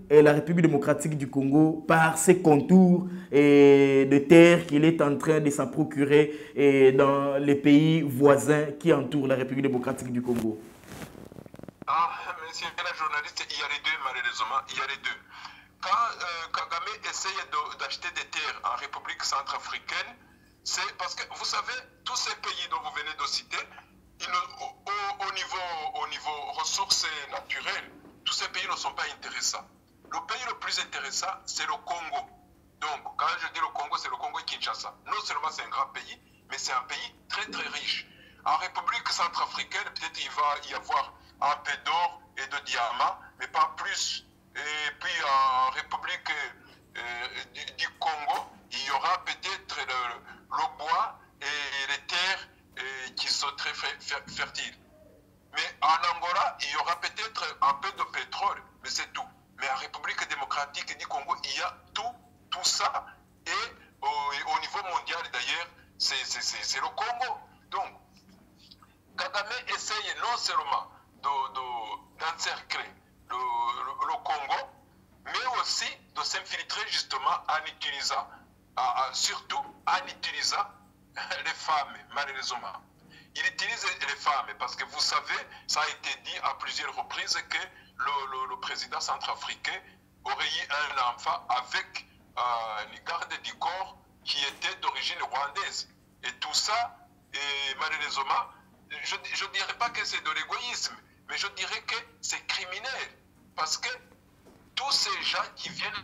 S1: et la République démocratique du Congo par ses contours et de terres qu'il est en train de s'en procurer et dans les pays voisins qui entourent la République démocratique du Congo?
S2: Ah, monsieur la journaliste, il y a les deux, malheureusement, il y a les deux. Quand euh, Kagame essaye d'acheter des terres en République centrafricaine, c'est parce que, vous savez, tous ces pays dont vous venez de citer, ils, au, au, au, niveau, au niveau ressources naturelles, tous ces pays ne sont pas intéressants. Le pays le plus intéressant, c'est le Congo. Donc, quand je dis le Congo, c'est le Congo et Kinshasa. Non seulement c'est un grand pays, mais c'est un pays très très riche. En République centrafricaine, peut-être il va y avoir un peu d'or et de diamants, mais pas plus. Et puis en République euh, du, du Congo, il y aura peut-être le, le bois et les terres euh, qui sont très fertiles. Mais en Angola, il y aura peut-être un peu de pétrole, mais c'est tout. Mais en République démocratique du Congo, il y a tout, tout ça. Et au, au niveau mondial d'ailleurs, c'est le Congo. Donc, Kagame essaye non seulement d'encercler de, de, le, le, le Congo, mais aussi de s'infiltrer justement en utilisant, euh, surtout en utilisant les femmes, malheureusement. Il utilise les femmes parce que vous savez, ça a été dit à plusieurs reprises que le, le, le président centrafricain aurait eu un enfant avec euh, une garde du corps qui était d'origine rwandaise. Et tout ça, et malheureusement, je ne dirais pas que c'est de l'égoïsme, mais je dirais que c'est criminel. Parce que tous ces gens qui viennent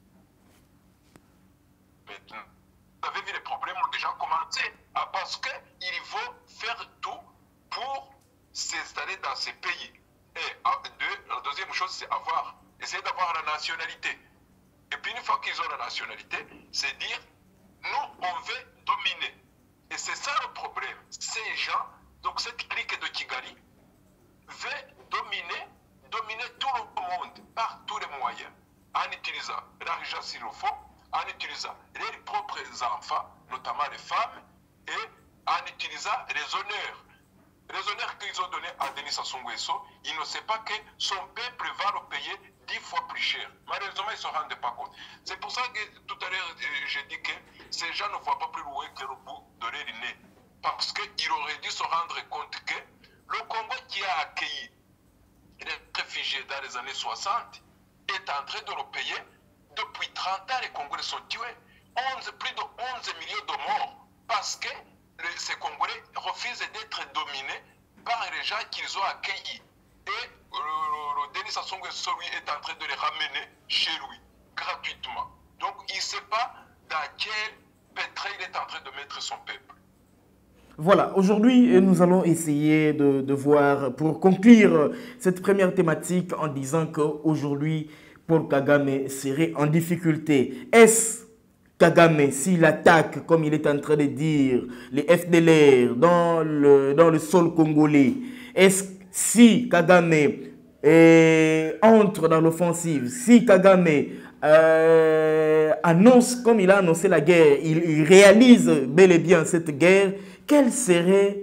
S2: maintenant, vous avez vu les problèmes ont déjà commencé, parce qu'il faut faire tout pour s'installer dans ces pays. Et deux, la deuxième chose, c'est avoir, essayer d'avoir la nationalité. Et puis une fois qu'ils ont la nationalité, c'est dire, nous, on veut dominer. Et c'est ça le problème. Ces gens, donc cette clique de Kigali, veut dominer, dominer tout le monde par tous les moyens, en utilisant l'argent s'il le faut, en utilisant les propres enfants, notamment les femmes, et en utilisant les honneurs. Les honneurs qu'ils ont donnés à Denis Sassou Nguesso, il ne sait pas que son peuple va le payer dix fois plus cher. Malheureusement, ils ne se rendent pas compte. C'est pour ça que tout à l'heure, j'ai dit que ces gens ne voient pas plus loin que le bout de leur nez. Parce qu'ils auraient dû se rendre compte que le Congo qui a accueilli les réfugiés dans les années soixante est en train de le payer. Depuis trente ans, les Congolais sont tués. onze, plus de onze millions de morts. Parce que les, ces Congolais refusent d'être dominés par les gens qu'ils ont accueillis. Et le, le, le Denis Sassou Nguesso, lui, est en train de les ramener chez lui, gratuitement. Donc, il ne sait pas dans quel pétrin il est en train de mettre son peuple.
S1: Voilà, aujourd'hui, nous allons essayer de, de voir, pour conclure cette première thématique en disant qu'aujourd'hui, Paul Kagame serait en difficulté. Est-ce Kagame, s'il attaque, comme il est en train de dire, les F D L R dans le, dans le sol congolais, est-ce si Kagame euh, entre dans l'offensive, si Kagame euh, annonce, comme il a annoncé la guerre, il, il réalise bel et bien cette guerre, quelle serait,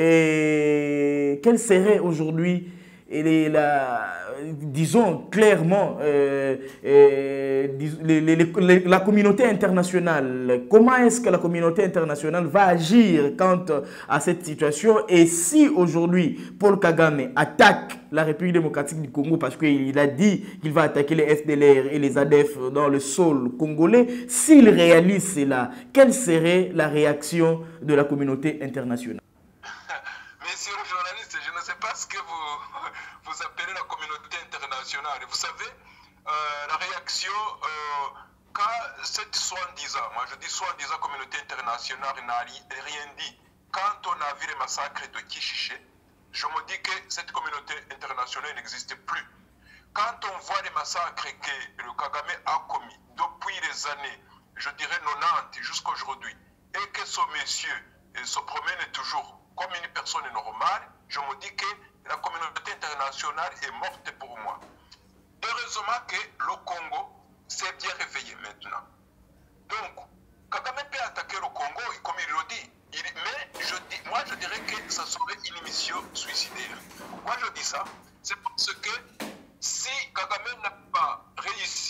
S1: euh, quelle serait aujourd'hui la, disons clairement, euh, euh, les, les, les, la communauté internationale, comment est-ce que la communauté internationale va agir quant à cette situation? Et si aujourd'hui Paul Kagame attaque la République démocratique du Congo parce qu'il a dit qu'il va attaquer les F D L R et les A D F dans le sol congolais, s'il réalise cela, quelle serait la réaction de la communauté internationale?
S2: Monsieur le journaliste, je ne sais pas ce que vous, vous appelez la communauté internationale. Vous savez, euh, la réaction, euh, quand cette soi-disant, moi je dis soi-disant communauté internationale n'a rien dit, quand on a vu les massacres de Kishiché, je me dis que cette communauté internationale n'existe plus. Quand on voit les massacres que le Kagame a commis depuis les années, je dirais quatre-vingt-dix jusqu'à aujourd'hui, et que ce monsieur se promène toujours comme une personne normale, je me dis que la communauté internationale est morte pour moi. Heureusement que le Congo s'est bien réveillé maintenant. Donc, Kagame peut attaquer le Congo, comme il le dit. Il, mais je dis, moi, je dirais que ça serait une mission suicidaire. Pourquoi je dis ça? C'est parce que si Kagame n'a pas réussi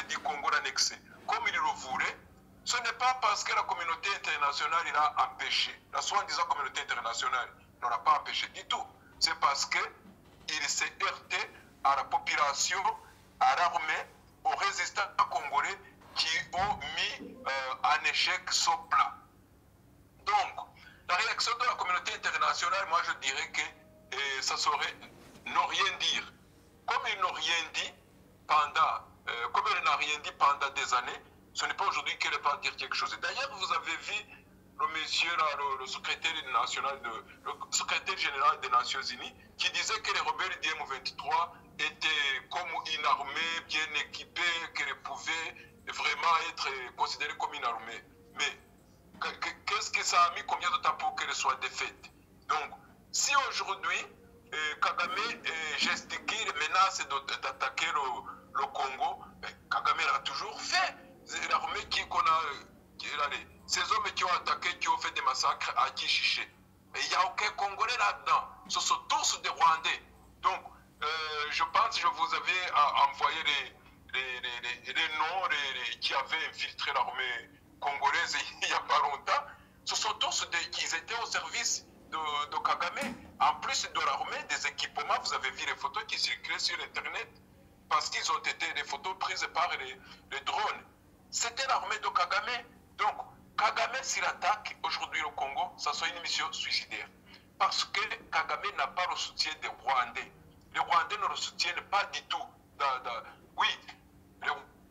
S2: du Congo l'annexer, comme il le voulait, ce n'est pas parce que la communauté internationale l'a empêché. La soi-disant communauté internationale ne l'a pas empêché du tout. C'est parce qu'il s'est heurté à la population, à l'armée, aux résistants congolais qui ont mis euh, en échec ce plan. Donc, la réaction de la communauté internationale, moi je dirais que euh, ça serait ne rien dire. Comme ils n'ont rien dit pendant, euh, comme elle n'a rien dit pendant des années, ce n'est pas aujourd'hui qu'elle va dire quelque chose. D'ailleurs, vous avez vu le monsieur, là, le, le, secrétaire national de, le secrétaire général des Nations Unies, qui disait que les rebelles du M vingt-trois étaient comme une armée bien équipée, qu'elle pouvait vraiment être considérée comme une armée. Mais qu'est-ce que ça a mis combien de temps pour qu'elle soit défaite? Donc, si aujourd'hui, euh, Kagame euh, gesticule, menace d'attaquer le, le Congo, ben, Kagame l'a toujours fait. L'armée qui qu'on a, qui, allez, ces hommes qui ont attaqué, qui ont fait des massacres à Kishiché. Mais il n'y a aucun Congolais là-dedans. Ce sont tous des Rwandais. Donc, euh, je pense que je vous avais envoyé les, les, les, les, les noms les, les, qui avaient infiltré l'armée congolaise il n'y a pas longtemps. Ce sont tous des, qui étaient au service de, de Kagame. En plus de l'armée, des équipements, vous avez vu les photos qui circulaient sur Internet. Parce qu'ils ont été des photos prises par les, les drones. C'était l'armée de Kagame. Donc, Kagame, s'il attaque aujourd'hui le Congo, ça soit une mission suicidaire. Parce que Kagame n'a pas le soutien des Rwandais. Les Rwandais ne le soutiennent pas du tout. Dans, dans, oui, les,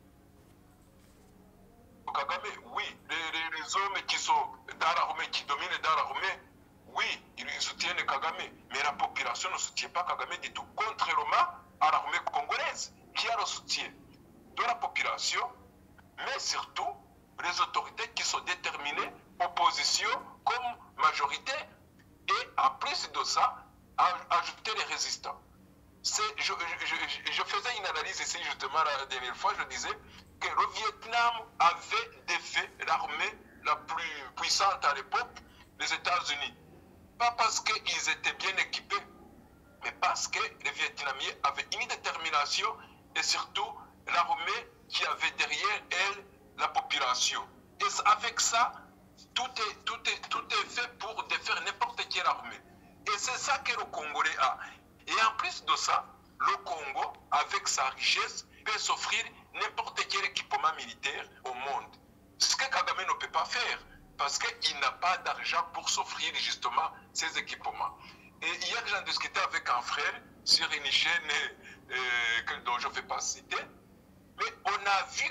S2: Kagame, oui, les, les, les hommes qui sont dans l'armée, qui dominent dans l'armée, oui, ils soutiennent Kagame. Mais la population ne soutient pas Kagame du tout. Contrairement à l'armée congolaise, qui a le soutien de la population, mais surtout les autorités qui sont déterminées, opposition comme majorité, et en plus de ça, ajouter les résistants. Je, je, je, je faisais une analyse ici justement la dernière fois, je disais que le Vietnam avait défait l'armée la plus puissante à l'époque, les États-Unis. Pas parce qu'ils étaient bien équipés, mais parce que les Vietnamiens avaient une détermination et surtout l'armée qui avait derrière elle la population. Et avec ça, tout est, tout est, tout est fait pour défaire n'importe quelle armée. Et c'est ça que le Congolais a. Et en plus de ça, le Congo, avec sa richesse, peut s'offrir n'importe quel équipement militaire au monde. Ce que Kagame ne peut pas faire, parce qu'il n'a pas d'argent pour s'offrir justement ces équipements. Et hier, j'en discutais avec un frère sur une chaîne euh, dont je ne vais pas citer, mais on a vu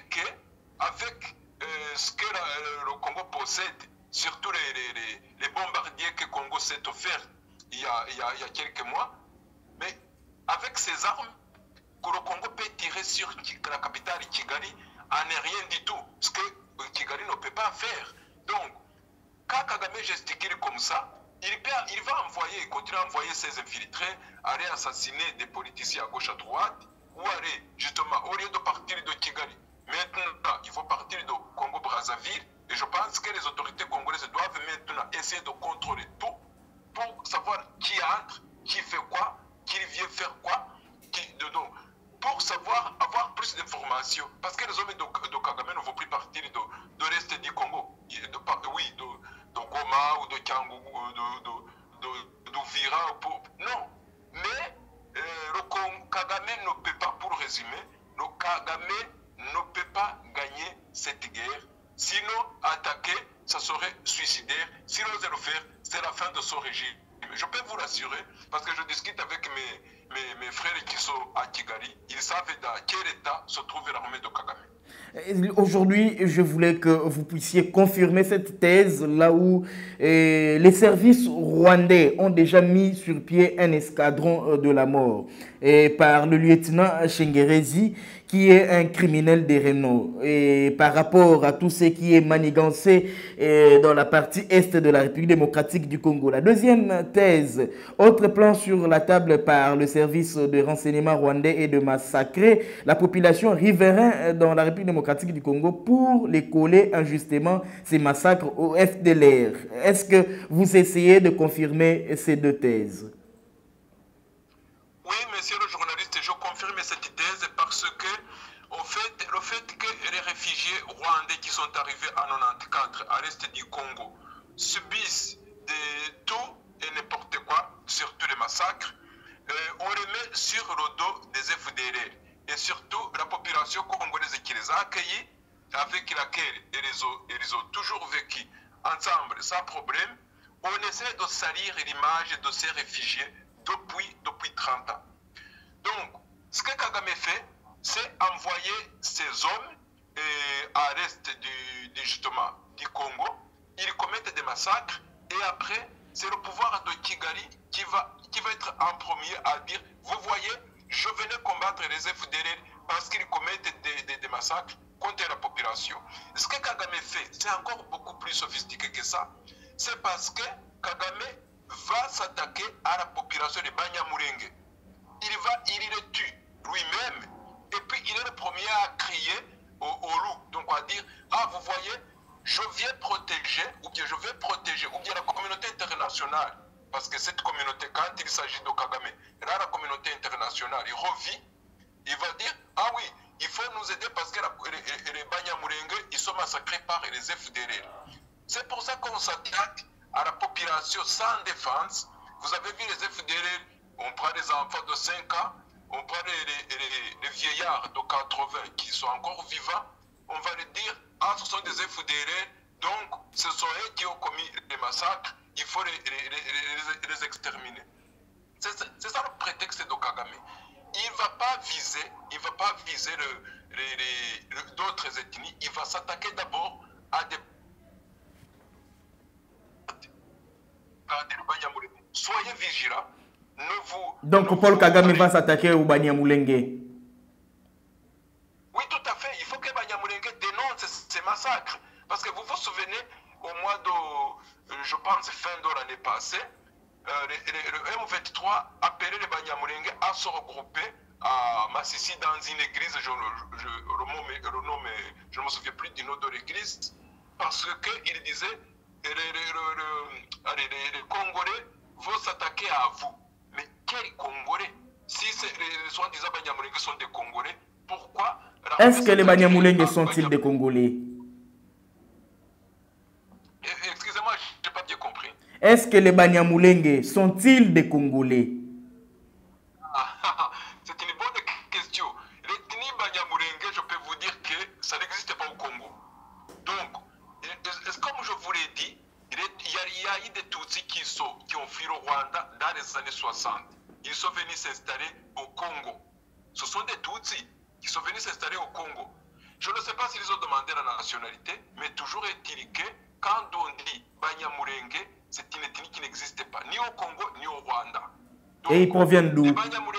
S2: qu'avec euh, ce que la, le Congo possède, surtout les, les, les bombardiers que le Congo s'est offert il y, a, il, y a, il y a quelques mois, mais avec ces armes, que le Congo peut tirer sur la capitale Kigali en n'est rien du tout, ce que Kigali ne peut pas faire. Donc, quand Kagame gesticule comme ça, il, peut, il va envoyer, continuer à envoyer ses infiltrés, aller assassiner des politiciens à gauche à droite, ou aller, justement, au lieu de partir de Kigali. Maintenant, il faut partir de Congo-Brazzaville, et je pense que les autorités congolaises doivent maintenant essayer de contrôler tout, pour savoir qui entre, qui fait quoi, qui vient faire quoi, qui, de, de, pour savoir avoir plus d'informations. Parce que les hommes de, de Kagame ne vont plus partir de, de l'Est du Congo. De, de, oui, de, de Goma ou de Kyangougou, de, de, de, de Vira. Pour, non. Mais euh, le Kagame ne peut pas, pour résumer, le Kagame ne peut pas gagner cette guerre. Sinon, attaquer, ça serait suicidaire. Si l'on osait le faire, c'est la fin de son régime. Je peux vous l'assurer, parce que je discute avec mes, mes, mes frères qui sont à Kigali. Ils savent dans quel état se trouve l'armée de Kagame.
S1: Aujourd'hui, je voulais que vous puissiez confirmer cette thèse là où eh, les services rwandais ont déjà mis sur pied un escadron de la mort et par le lieutenant Shengerezi, qui est un criminel des Renault. Et par rapport à tout ce qui est manigancé eh, dans la partie est de la République démocratique du Congo. La deuxième thèse, autre plan sur la table par le service de renseignement rwandais et de massacrer la population riveraine dans la République démocratique du Congo pour les coller injustement ces massacres au F D L R. Est-ce que vous essayez de confirmer ces deux thèses?
S2: Oui, monsieur le journaliste, je confirme cette thèse parce que au fait, le fait que les réfugiés rwandais qui sont arrivés en quatre-vingt-quatorze à l'est du Congo subissent de tout et n'importe quoi, surtout les massacres, euh, on les met sur le dos des F D L R et surtout la population congolaise qui les a accueillis, avec laquelle ils ont, ils ont toujours vécu ensemble sans problème. On essaie de salir l'image de ces réfugiés depuis, depuis trente ans. Donc, ce que Kagame fait, c'est envoyer ces hommes euh, à l'est du, du, justement, du Congo. Ils commettent des massacres et après, c'est le pouvoir de Kigali qui va, qui va être en premier à dire, vous voyez, je venais combattre les F D L R parce qu'ils commettent des, des, des massacres contre la population. Ce que Kagame fait, c'est encore beaucoup plus sophistiqué que ça. C'est parce que Kagame va s'attaquer à la population de Banyamulenge. Il va, il les tue lui-même. Et puis il est le premier à crier au, au loup. Donc à dire, ah vous voyez, je viens protéger, ou bien je vais protéger, ou bien la communauté internationale. Parce que cette communauté, quand il s'agit de Kagame, là la communauté internationale, il revit, il va dire, ah oui, il faut nous aider parce que la, les, les Banyamulenge, ils sont massacrés par les F D L R. C'est pour ça qu'on s'attaque à la population sans défense. Vous avez vu les F D L R, on prend des enfants de cinq ans, on prend les, les, les, les vieillards de quatre-vingts qui sont encore vivants, on va leur dire, ah ce sont des F D L R, donc ce sont eux qui ont commis les massacres, il faut les, les, les, les exterminer. C'est ça le prétexte de Kagame. Il ne va pas viser, il va pas viser le, les, les, d'autres ethnies, il va s'attaquer d'abord à des... Soyez vigilants. Ne vous,
S1: Donc
S2: ne
S1: Paul
S2: vous
S1: Kagame
S2: allez...
S1: va s'attaquer au Banyamulenge.
S2: Oui, tout à fait. Il faut que Banyamulenge dénonce ces massacres. Parce que vous vous souvenez, au mois de, je pense, fin de l'année passée, euh, le, le, le M vingt-trois appelait les Banyamulenge à se regrouper à Massissi dans une église, je, je, je, le, nom, le nom, je ne me souviens plus du nom de l'église, parce qu'il disait les, les, les, allez, les, les Congolais vont s'attaquer à vous. Mais quels Congolais? Si les soi-disant Banyamulenge sont des Congolais, pourquoi?
S1: Est-ce que les Banyamulenge sont-ils des Congolais?
S2: Excusez-moi, je n'ai pas bien compris.
S1: Est-ce que les Banyamulenge sont-ils des Congolais?
S2: Ah, c'est une bonne question. L'ethnie Banyamulenge, je peux vous dire que ça n'existe pas au Congo. Donc, comme je vous l'ai dit, il y, a, il y a eu des Tutsis qui, sont, qui ont fui le Rwanda dans les années soixante. Ils sont venus s'installer au Congo. Ce sont des Tutsis qui sont venus s'installer au Congo. Je ne sais pas s'ils ont demandé la nationalité, mais toujours est-il que quand on dit Banyamulenge, c'est une ethnie qui n'existe pas, ni au Congo, ni au Rwanda. Donc,
S1: et ils proviennent d'où?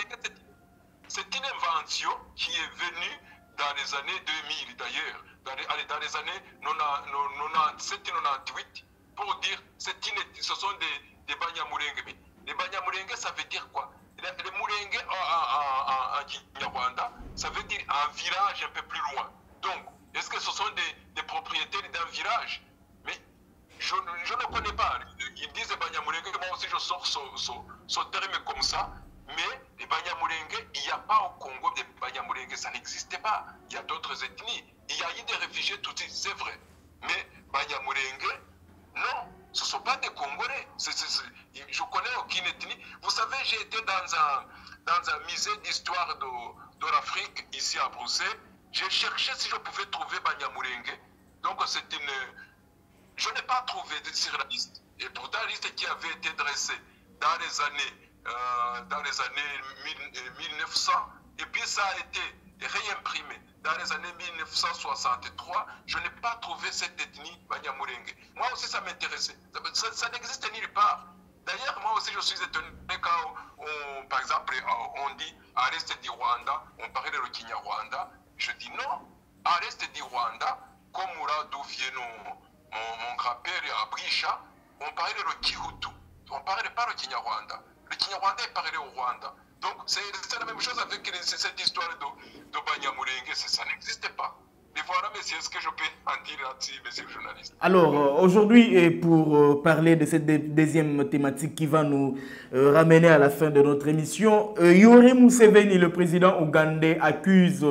S2: C'est une invention qui est venue dans les années deux mille d'ailleurs, dans les, dans les années quatre-vingt-dix-sept quatre-vingt-dix-huit, pour dire que ce sont des, des Banyamulenge. Les Banyamulenge, ça veut dire quoi? Les, les Mulenge en, en, en Kinyarwanda, ça veut dire un village un peu plus loin. Donc, est-ce que ce sont des, des propriétaires d'un village? Mais je, je ne connais pas. Ils disent Banyamulenge, moi aussi je sors ce, ce, ce terme comme ça. Mais les Banyamulenge, il n'y a pas au Congo des Banyamulenge, ça n'existe pas. Il y a d'autres ethnies. Il y a eu des réfugiés tout de suite, c'est vrai. Mais Banyamulenge, non, ce ne sont pas des Congolais. C est, c est, c est, je connais aucune ethnie. Vous savez, j'ai été dans un, dans un musée d'histoire de, de l'Afrique, ici à Bruxelles. J'ai cherché si je pouvais trouver Banyamulenge. Donc c'est une... Je n'ai pas trouvé sur la liste. Et pourtant, la liste qui avait été dressée dans les années... Euh, dans les années mille neuf cents, et puis ça a été réimprimé dans les années mille neuf cent soixante-trois. Je n'ai pas trouvé cette ethnie Banyamulenge. Moi aussi, ça m'intéressait. Ça, ça n'existe nulle part. D'ailleurs, moi aussi, je suis étonné quand, on, par exemple, on dit à l'est du Rwanda, on parlait de Kinyarwanda. Je dis non, à l'est du Rwanda, comme là d'où vient mon, mon, mon grand-père à Brisha, on parlait de Kihutu. On ne parlait pas le Kinyarwanda. Le Kinyarwanda est parlé au Rwanda. Donc c'est la même chose avec les, cette histoire de, de Banyamulenge, ça n'existe pas. Et voilà, messieurs, ce que je peux en dire là-dessus, messieurs les journalistes.
S1: Alors, euh, aujourd'hui, pour euh, parler de cette deuxième thématique qui va nous euh, ramener à la fin de notre émission, euh, Yoweri Museveni, le président ougandais, accuse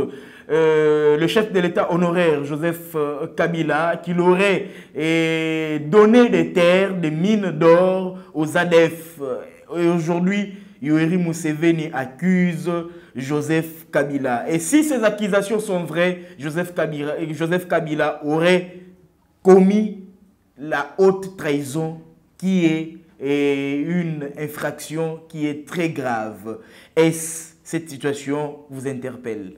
S1: euh, le chef de l'État honoraire, Joseph euh, Kabila, qu'il aurait eh, donné des terres, des mines d'or aux A D F. Et aujourd'hui, Yoweri Museveni accuse Joseph Kabila. Et si ces accusations sont vraies, Joseph Kabila, Joseph Kabila aurait commis la haute trahison qui est et une infraction qui est très grave. Est-ce cette situation vous interpelle?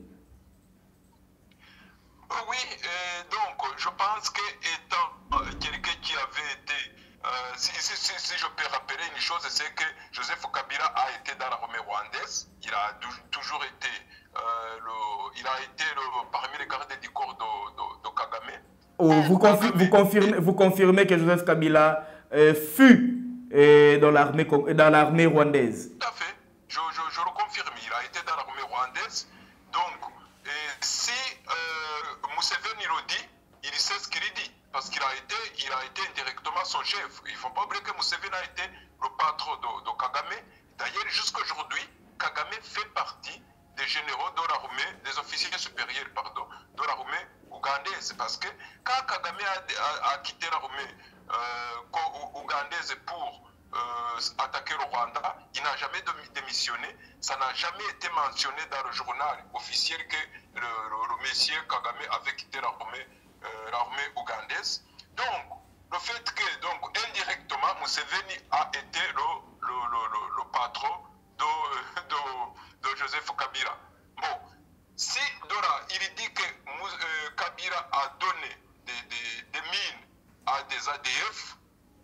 S2: Oui, euh, donc je pense que étant euh, quelqu'un qui avait été, euh, si, si, si, si je peux rappeler une chose, c'est que Joseph Kabila a été dans l'armée rwandaise, il a toujours été, euh, le, il a été le, parmi les gardes du corps de, de, de Kagame.
S1: Oh, vous, confi Kagame, vous, confirmez, vous confirmez que Joseph Kabila euh, fut euh, dans l'armée rwandaise?
S2: Tout à fait, je, je, je le confirme, il a été dans l'armée rwandaise. Donc, et si euh, Museveni le dit, il sait ce qu'il dit, parce qu'il a été, il a été indirectement son chef. Il ne faut pas oublier que Museveni a été le patron de, de Kagame. D'ailleurs, jusqu'à aujourd'hui, Kagame fait partie des généraux de l'armée, des officiers supérieurs, pardon, de l'armée ougandaise. Parce que quand Kagame a, a, a quitté l'armée euh, ougandaise pour Euh, attaquer le Rwanda, il n'a jamais démissionné, ça n'a jamais été mentionné dans le journal officiel que le, le, le monsieur Kagame avait quitté l'armée euh, ougandaise. Donc, le fait que, donc, indirectement, Museveni a été le, le, le, le, le patron de, de, de Joseph Kabila. Bon, si Dora, il dit que euh, Kabila a donné des, des, des mines à des A D F,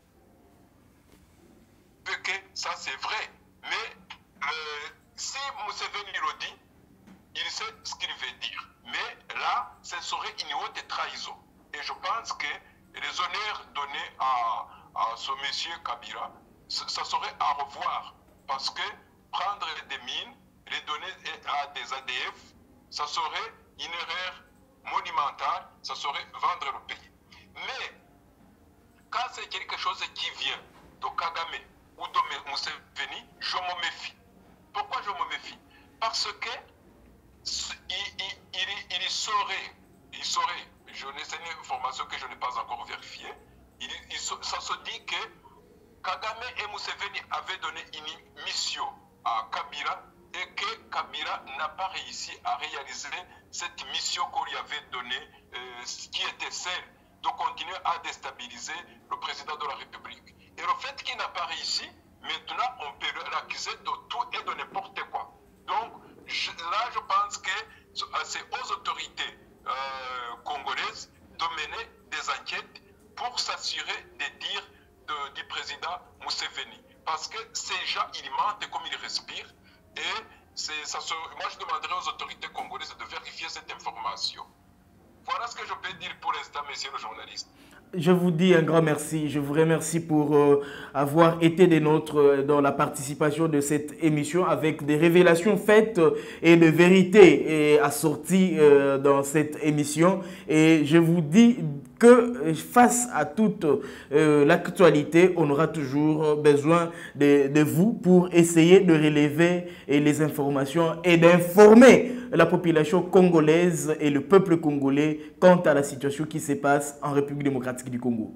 S2: que ça c'est vrai, mais euh, si Museveni le dit, il sait ce qu'il veut dire. Mais là, ce serait une haute trahison. Et je pense que les honneurs donnés à, à ce monsieur Kabila, ça serait à revoir. Parce que prendre des mines, les donner à des A D F, ça serait une erreur monumentale, ça serait vendre le pays. Mais quand c'est quelque chose qui vient de Kagame, ou de Museveni, je me méfie. Pourquoi je me méfie? Parce que il, il, il, il saurait, il saurait, je n'ai c'est une information que je n'ai pas encore vérifiée, il, il, ça se dit que Kagame et Museveni avaient donné une mission à Kabila et que Kabila n'a pas réussi à réaliser cette mission qu'on lui avait donnée, euh, qui était celle de continuer à déstabiliser le président de la République. Et le fait qu'il n'a pas réussi, maintenant on peut l'accuser de tout et de n'importe quoi. Donc je, là je pense que c'est aux autorités euh, congolaises de mener des enquêtes pour s'assurer des dires de, du président Museveni. Parce que ces gens, ils mentent comme ils respirent. Et ça se, moi je demanderai aux autorités congolaises de vérifier cette information. Voilà ce que je peux dire pour l'instant, monsieur le journaliste.
S1: Je vous dis un grand merci. Je vous remercie pour euh, avoir été des nôtres euh, dans la participation de cette émission avec des révélations faites euh, et de vérités euh, assorties euh, dans cette émission. Et je vous dis que face à toute euh, l'actualité, on aura toujours besoin de, de vous pour essayer de relever et les informations et d'informer la population congolaise et le peuple congolais quant à la situation qui se passe en République démocratique du Congo.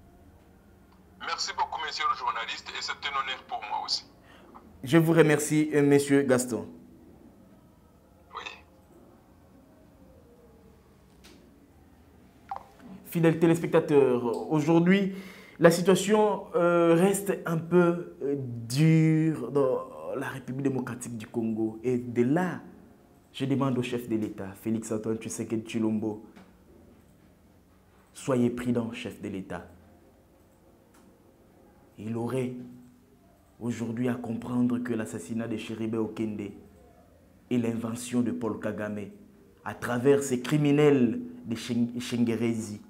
S2: Merci beaucoup, monsieur le journaliste, et c'est un honneur pour moi aussi.
S1: Je vous remercie, monsieur Gaston.
S2: Oui.
S1: Fidèles téléspectateurs, aujourd'hui, la situation euh, reste un peu euh, dure dans la République démocratique du Congo. Et de là, je demande au chef de l'État, Félix Antoine Tshisekedi Tshilombo, soyez prudent, chef de l'État. Il aurait aujourd'hui à comprendre que l'assassinat de Cheribe Okende est l'invention de Paul Kagame à travers ces criminels de Shengerezi.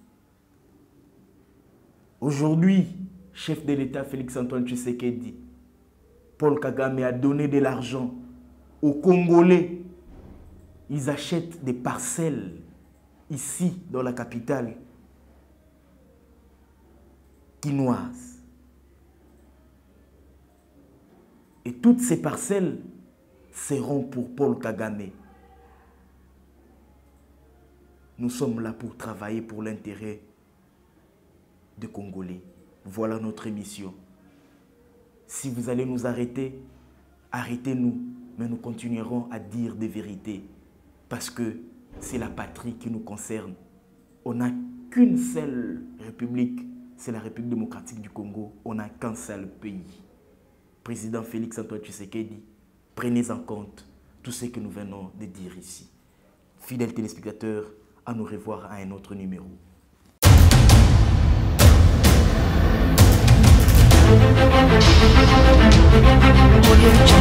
S1: Aujourd'hui, chef de l'État Félix Antoine Tshisekedi, Paul Kagame a donné de l'argent aux Congolais. Ils achètent des parcelles ici dans la capitale quinoise. Et toutes ces parcelles seront pour Paul Kagame. Nous sommes là pour travailler pour l'intérêt des Congolais. Voilà notre émission. Si vous allez nous arrêter, arrêtez-nous, mais nous continuerons à dire des vérités parce que c'est la patrie qui nous concerne. On n'a qu'une seule république, c'est la République démocratique du Congo. On n'a qu'un seul pays. Président Félix-Antoine Tshisekedi, prenez en compte tout ce que nous venons de dire ici. Fidèles téléspectateurs, à nous revoir à un autre numéro. Audio